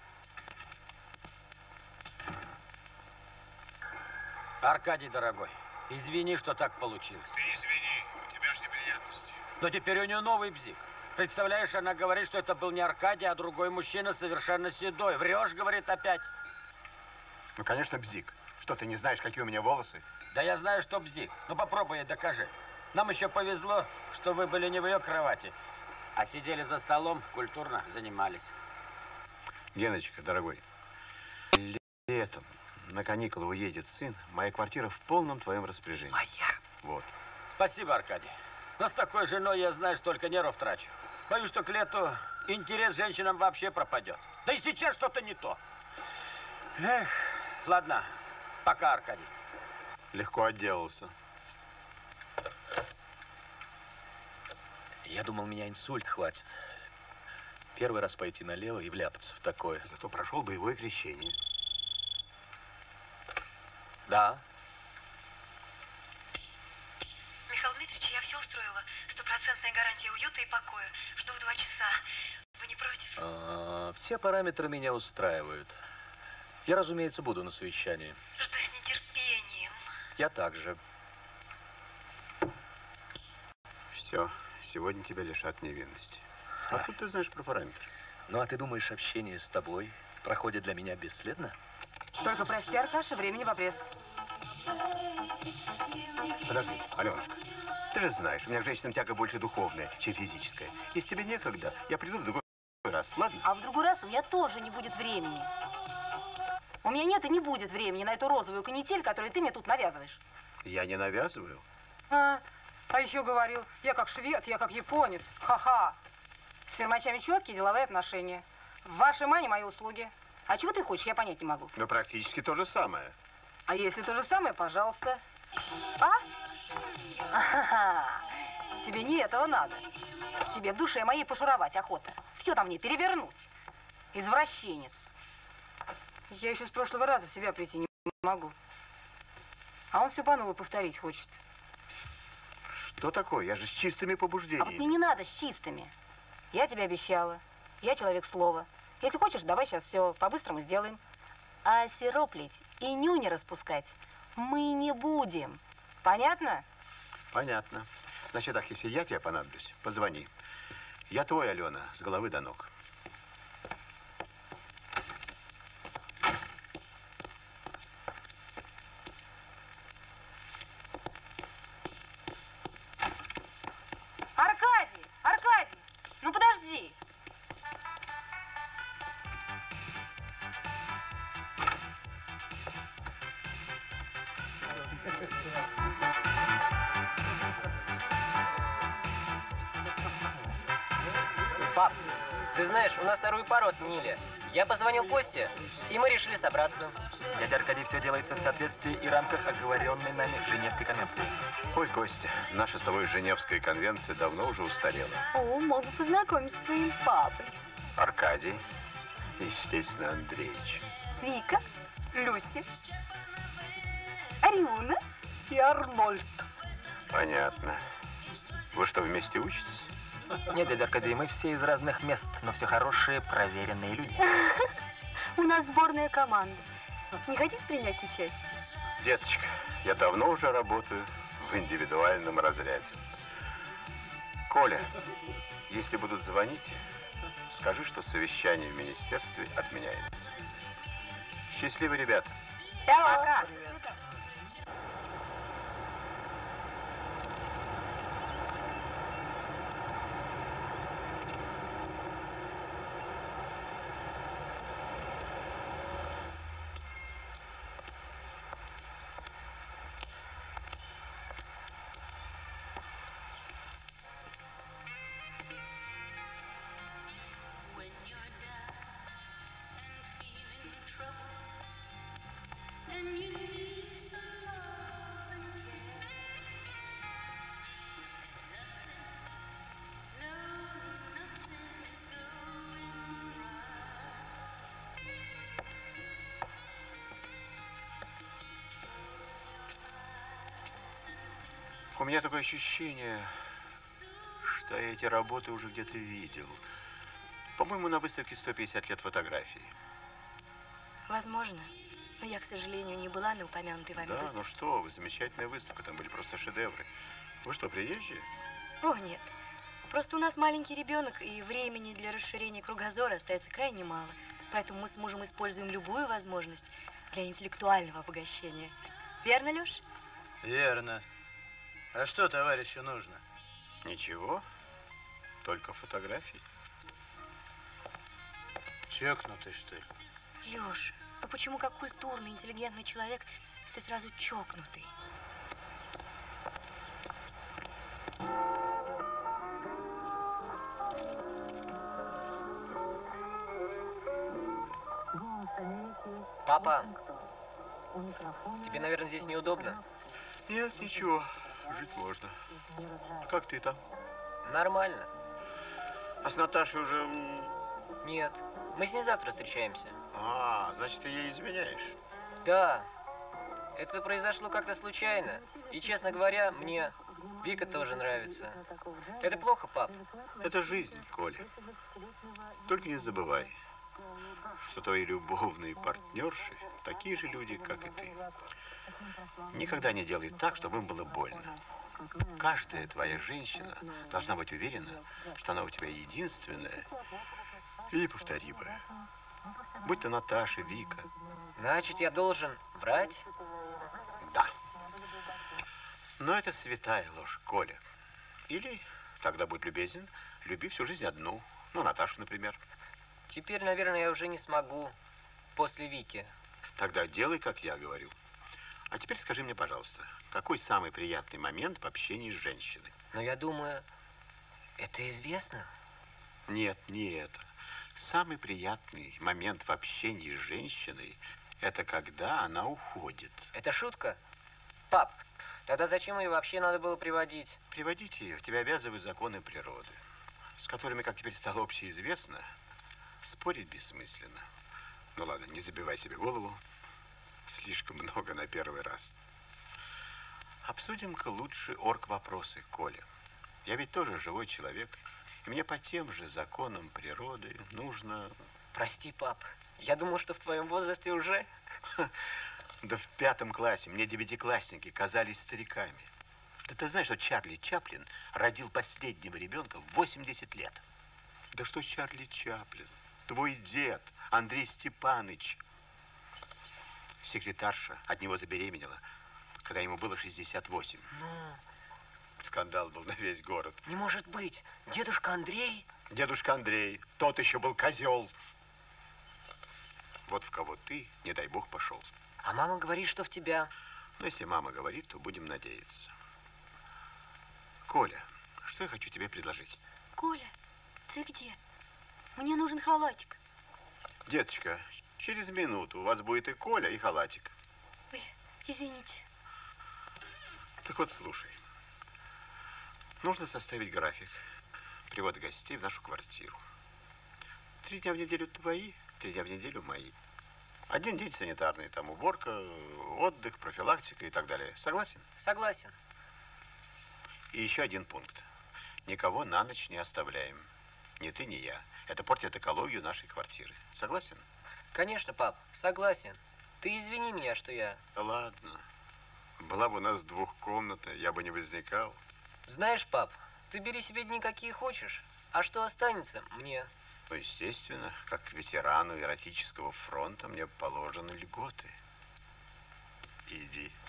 Аркадий, дорогой, извини, что так получилось. Ты извини, у тебя же неприятности. Но теперь у нее новый бзик. Представляешь, она говорит, что это был не Аркадий, а другой мужчина, совершенно седой. Врешь, говорит, опять. Ну, конечно, бзик. Что, ты не знаешь, какие у меня волосы? Да я знаю, что бзик. Ну, попробуй ей докажи. Нам еще повезло, что вы были не в ее кровати, а сидели за столом, культурно занимались. Геночка, дорогой, летом на каникулы уедет сын, моя квартира в полном твоем распоряжении. Моя? Вот. Спасибо, Аркадий. Но с такой женой я, знаю, столько нервов трачу. Боюсь, что к лету интерес женщинам вообще пропадет. Да и сейчас что-то не то. Эх, ладно, пока, Аркадий. Легко отделался. Я думал, меня инсульт хватит. Первый раз пойти налево и вляпаться в такое. Зато прошел боевое крещение. Да. Михаил Дмитриевич, я все устроила. 100% гарантия уюта и покоя. Жду в 2 часа. Вы не против? Все параметры меня устраивают. Я, разумеется, буду на совещании. Жду с нетерпением. Я также. Все, сегодня тебя лишат невинности. Откуда ты знаешь про параметры? Ну, а ты думаешь, общение с тобой проходит для меня бесследно? Только прости, Аркаша, времени в обрез. Подожди, Аленушка. Ты же знаешь, у меня к женщинам тяга больше духовная, чем физическая. Если тебе некогда, я приду в другой раз, ладно? А в другой раз у меня тоже не будет времени. У меня нет и не будет времени на эту розовую канитель, которую ты мне тут навязываешь. Я не навязываю. А еще говорил, я как швед, я как японец. Ха-ха. С фирмачами четкие деловые отношения. В вашей мане мои услуги. А чего ты хочешь, я понять не могу. Ну, практически то же самое. А если то же самое, пожалуйста. А-ха-ха. Тебе не этого надо. Тебе в душе моей пошуровать охота. Все там мне перевернуть. Извращенец. Я еще с прошлого раза в себя прийти не могу. А он все по новой повторить хочет. Что такое? Я же с чистыми побуждениями. А вот мне не надо с чистыми. Я тебе обещала. Я человек слова. Если хочешь, давай сейчас все по-быстрому сделаем. А сироплить и нюни распускать мы не будем. Понятно? Понятно. Значит так, если я тебе понадоблюсь, позвони. Я твой, Алена, с головы до ног. Аркадий! Аркадий! Ну подожди! Пап, ты знаешь, у нас вторую пару отменили. Я позвонил Косте, и мы решили собраться. Дядя Аркадий, все делается в соответствии и рамках оговоренной нами Женевской конвенции. Ой, Костя, наша с тобой Женевская конвенция давно уже устарела. О, мог бы познакомиться с своим папой. Аркадий, естественно, Андреевич. Вика, Люси, Арюна и Арнольд. Понятно. Вы что, вместе учитесь? Нет, дядя Аркадий, мы все из разных мест, но все хорошие, проверенные люди. У нас сборная команда. Не хотите принять участие? Деточка, я давно уже работаю в индивидуальном разряде. Коля, если будут звонить, скажи, что совещание в министерстве отменяется. Счастливо, ребята. Пока. У меня такое ощущение, что я эти работы уже где-то видел. По-моему, на выставке 150 лет фотографий. Возможно. Но я, к сожалению, не была на упомянутой вами выставке. Да, ну что вы, замечательная выставка, там были просто шедевры. Вы что, приезжие? О, нет. Просто у нас маленький ребенок, и времени для расширения кругозора остается крайне мало. Поэтому мы с мужем используем любую возможность для интеллектуального обогащения. Верно, Лёш? Верно. А что товарищу нужно? Ничего, только фотографии. Чокнутый, что ли? Лёш, а почему как культурный, интеллигентный человек ты сразу чокнутый? Папа, тебе, наверное, здесь неудобно? Нет, ничего, жить можно. Как ты там? Нормально. А с Наташей уже... Нет, мы с ней завтра встречаемся. А, значит, ты ей изменяешь? Да, это произошло как-то случайно. И, честно говоря, мне Вика тоже нравится. Это плохо, пап? Это жизнь, Коля. Только не забывай, что твои любовные партнерши такие же люди, как и ты. Никогда не делай так, чтобы им было больно. Каждая твоя женщина должна быть уверена, что она у тебя единственная и неповторимая. Будь то Наташа, Вика. Значит, я должен врать? Да. Но это святая ложь, Коля. Или, тогда будь любезен, люби всю жизнь одну. Ну, Наташу, например. Теперь, наверное, я уже не смогу после Вики. Тогда делай, как я говорю. А теперь скажи мне, пожалуйста, какой самый приятный момент в общении с женщиной? Но я думаю, это известно. Нет, не это. Самый приятный момент в общении с женщиной – это когда она уходит. Это шутка? Пап, тогда зачем ее вообще надо было приводить? Приводить ее тебя обязывают законы природы, с которыми, как теперь стало общеизвестно, спорить бессмысленно. Ну ладно, не забивай себе голову. Слишком много на первый раз. Обсудим-ка лучше орг-вопросы, Коля. Я ведь тоже живой человек, и мне по тем же законам природы нужно... Прости, пап, я думал, что в твоем возрасте уже... Да в 5 классе мне 9-классники казались стариками. Да ты знаешь, что Чарли Чаплин родил последнего ребенка в 80 лет? Да что Чарли Чаплин? Твой дед, Андрей Степаныч. Секретарша от него забеременела, когда ему было 68. Ну... Скандал был на весь город. Не может быть. Дедушка Андрей? Дедушка Андрей. Тот еще был козел. Вот в кого ты, не дай бог, пошел. А мама говорит, что в тебя. Ну, если мама говорит, то будем надеяться. Коля, что я хочу тебе предложить? Коля, ты где? Мне нужен халатик. Деточка, через минуту у вас будет и Коля, и халатик. Ой, извините. Так вот, слушай. Нужно составить график привода гостей в нашу квартиру. 3 дня в неделю твои, 3 дня в неделю мои. 1 день санитарный, там уборка, отдых, профилактика и так далее. Согласен? Согласен. И еще 1 пункт. Никого на ночь не оставляем. Ни ты, ни я. Это портит экологию нашей квартиры. Согласен? Конечно, пап, согласен. Ты извини меня, что я... Да ладно. Была бы у нас 2-комнатная, я бы не возникал. Знаешь, пап, ты бери себе дни какие хочешь, а что останется, мне. Ну, естественно, как ветерану эротического фронта мне положены льготы. Иди.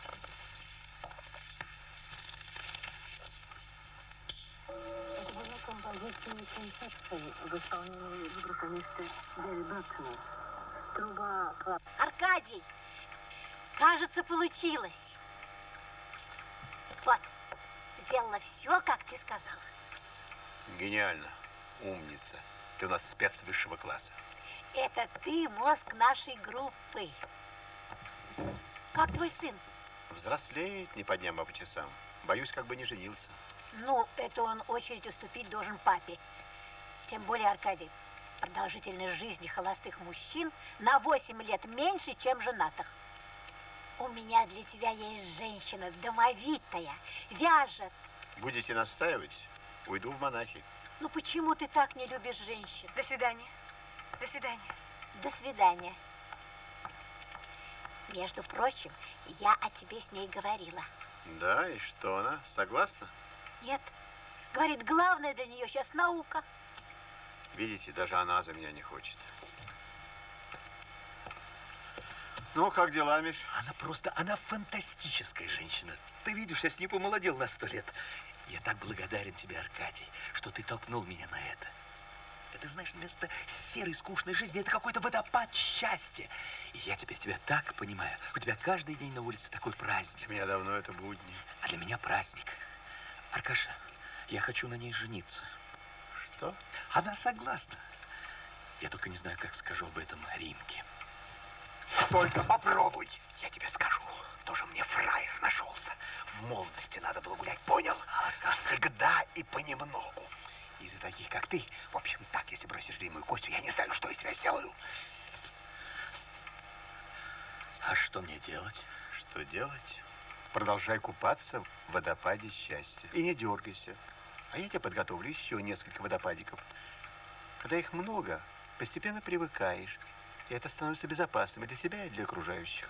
Это была композиция концепции в исполнении вибрафониста Дэви Брэдсона. Труба... Аркадий, кажется, получилось. Вот, сделала все, как ты сказал. Гениально. Умница. Ты у нас спец высшего класса. Это ты мозг нашей группы. Как твой сын? Взрослеет не по дням, а по часам. Боюсь, как бы не женился. Ну, это он очередь уступить должен папе. Тем более, Аркадий, продолжительность жизни холостых мужчин на 8 лет меньше, чем женатых. У меня для тебя есть женщина домовитая, вяжет. Будете настаивать, уйду в монахи. Ну почему ты так не любишь женщин? До свидания. До свидания. До свидания. Между прочим, я о тебе с ней говорила. Да, и что она? Согласна? Нет. Говорит, главное для нее сейчас наука. Видите, даже она за меня не хочет. Ну, как дела, Миш? Она фантастическая женщина. Ты видишь, я с ней помолодел на 100 лет. Я так благодарен тебе, Аркадий, что ты толкнул меня на это. Ты знаешь, вместо серой, скучной жизни это какой-то водопад счастья. И я теперь тебя так понимаю. У тебя каждый день на улице такой праздник. Для меня давно это будни. А для меня праздник. Аркаша, я хочу на ней жениться. Что? Она согласна. Я только не знаю, как скажу об этом Римке. Только попробуй. Я тебе скажу. Тоже мне фраер нашелся. В молодости надо было гулять, понял? Всегда и понемногу. Из-за таких, как ты, в общем, так, если бросишь Риму и Костю, я не знаю, что из себя сделаю. А что мне делать? Что делать? Продолжай купаться в водопаде счастья. И не дергайся. А я тебе подготовлю еще несколько водопадиков. Когда их много, постепенно привыкаешь. И это становится безопасным и для тебя, и для окружающих.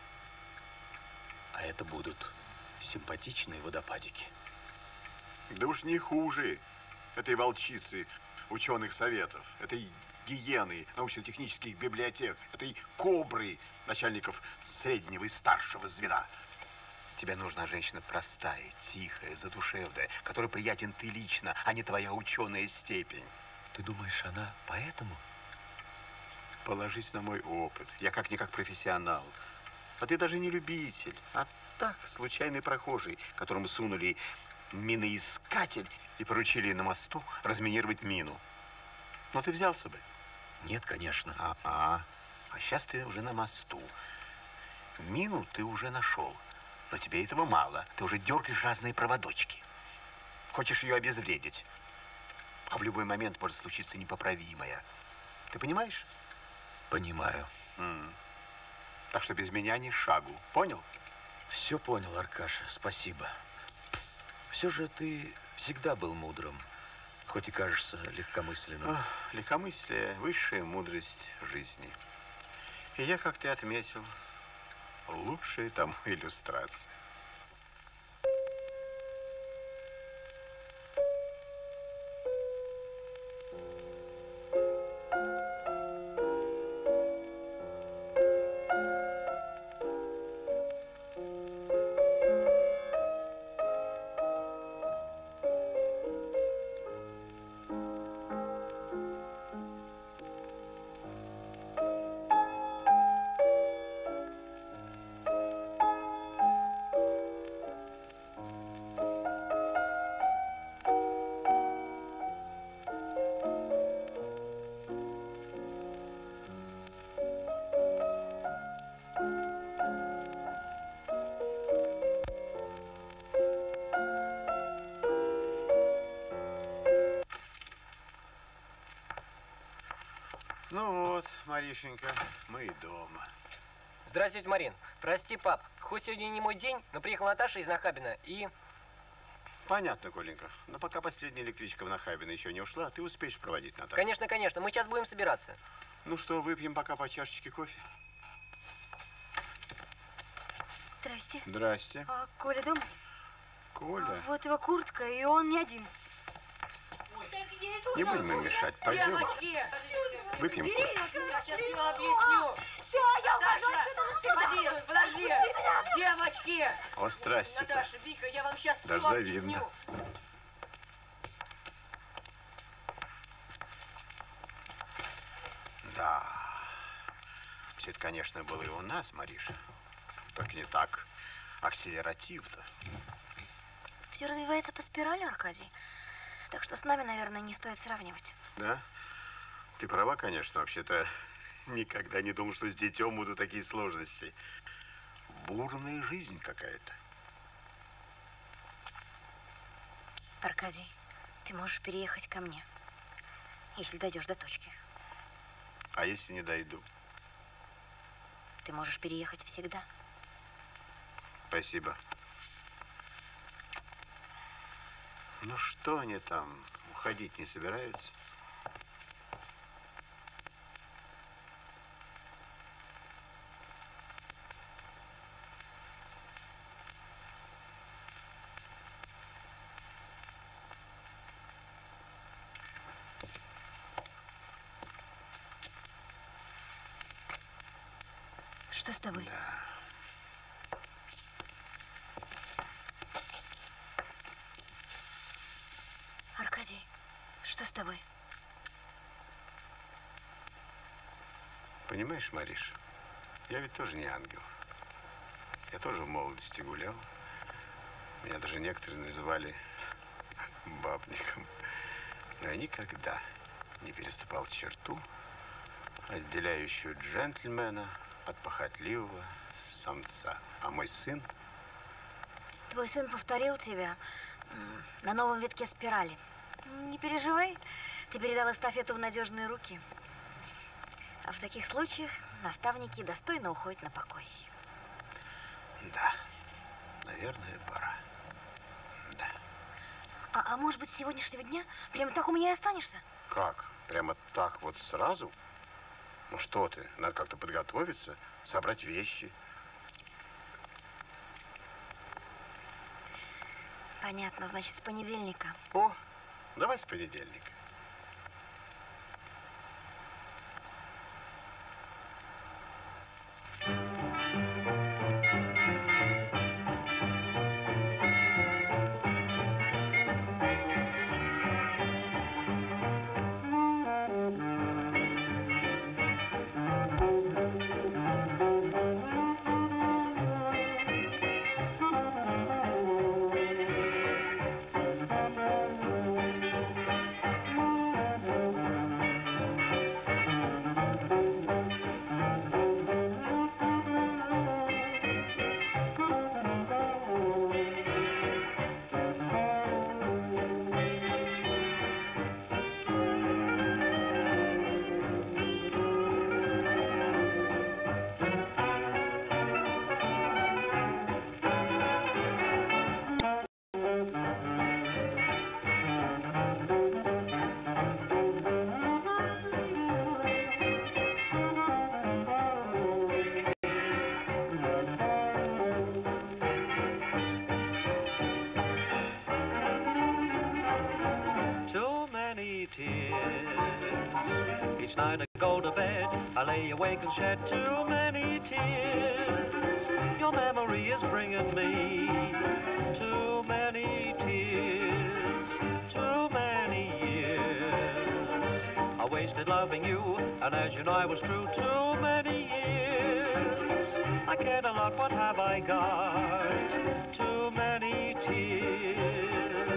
А это будут симпатичные водопадики. Да уж не хуже этой волчицы ученых советов, этой гиены научно-технических библиотек, этой кобры начальников среднего и старшего звена. Тебе нужна женщина простая, тихая, задушевная, которой приятен ты лично, а не твоя ученая степень. Ты думаешь, она поэтому? Положись на мой опыт. Я как-никак профессионал. А ты даже не любитель, а так, случайный прохожий, которому сунули миноискатель и поручили на мосту разминировать мину. Но ты взялся бы? Нет, конечно. А сейчас ты уже на мосту. Мину ты уже нашел. Но тебе этого мало. Ты уже дергаешь разные проводочки. Хочешь ее обезвредить. А в любой момент может случиться непоправимое. Ты понимаешь? Понимаю. Так что без меня ни шагу. Понял? Все понял, Аркаша. Спасибо. Все же ты всегда был мудрым, хоть и кажешься легкомысленным. Легкомыслие – высшая мудрость жизни. И я, как ты отметил, лучшая тому иллюстрация. Ну вот, Маришенька, мы дома. Здравствуйте, Марин. Прости, пап. Хоть сегодня не мой день, но приехала Наташа из Нахабина и... Понятно, Коленька. Но пока последняя электричка в Нахабино еще не ушла, ты успеешь проводить Наташу. Конечно, конечно. Мы сейчас будем собираться. Ну что, выпьем пока по чашечке кофе? Здрасте. Здрасте. А Коля дома? Коля? Вот его куртка, и он не один. Ой, Не будем им мешать. Пойдем. Выпьем кофе. Я сейчас все объясню. Все, я ухожу отсюда. Подожди. Девочки. О, здрасте. Наташа, Вика, я вам сейчас Даже все завидно. объясню. Да. Все это, конечно, было и у нас, Мариша. Только не так акселеративно. Все развивается по спирали, Аркадий. Так что с нами, наверное, не стоит сравнивать. Да? Ты права, конечно. Вообще-то никогда не думал, что с детем будут такие сложности. Бурная жизнь какая-то. Аркадий, ты можешь переехать ко мне, если дойдешь до точки. А если не дойду? Ты можешь переехать всегда. Спасибо. Ну что они там, уходить не собираются? Что с тобой? Да. Аркадий, что с тобой? Понимаешь, Мариш, я ведь тоже не ангел. Я тоже в молодости гулял. Меня даже некоторые называли бабником. Но я никогда не переступал черту, отделяющую джентльмена от похотливого самца. А мой сын? Твой сын повторил тебя на новом витке спирали. Не переживай, ты передал эстафету в надежные руки. А в таких случаях наставники достойно уходят на покой. Да, наверное, пора. Да. А может быть, с сегодняшнего дня прямо так у меня и останешься? Как? Прямо так вот сразу? Ну что ты, надо как-то подготовиться, собрать вещи. Понятно, значит, с понедельника. О, давай с понедельника. Each night I go to bed, I lay awake and shed too many tears. Your memory is bringing me too many tears, too many years. I wasted loving you, and as you know I was true too many years. I cared a lot, what have I got? Too many tears.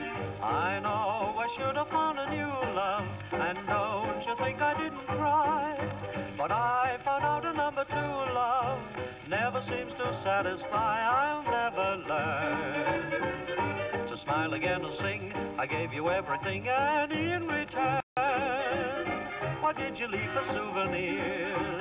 I know I should have found a new love, and don't you think I didn't cry? But I found out a number 2 love never seems to satisfy. I'll never learn to smile again and sing. I gave you everything, and in return, what did you leave for souvenirs?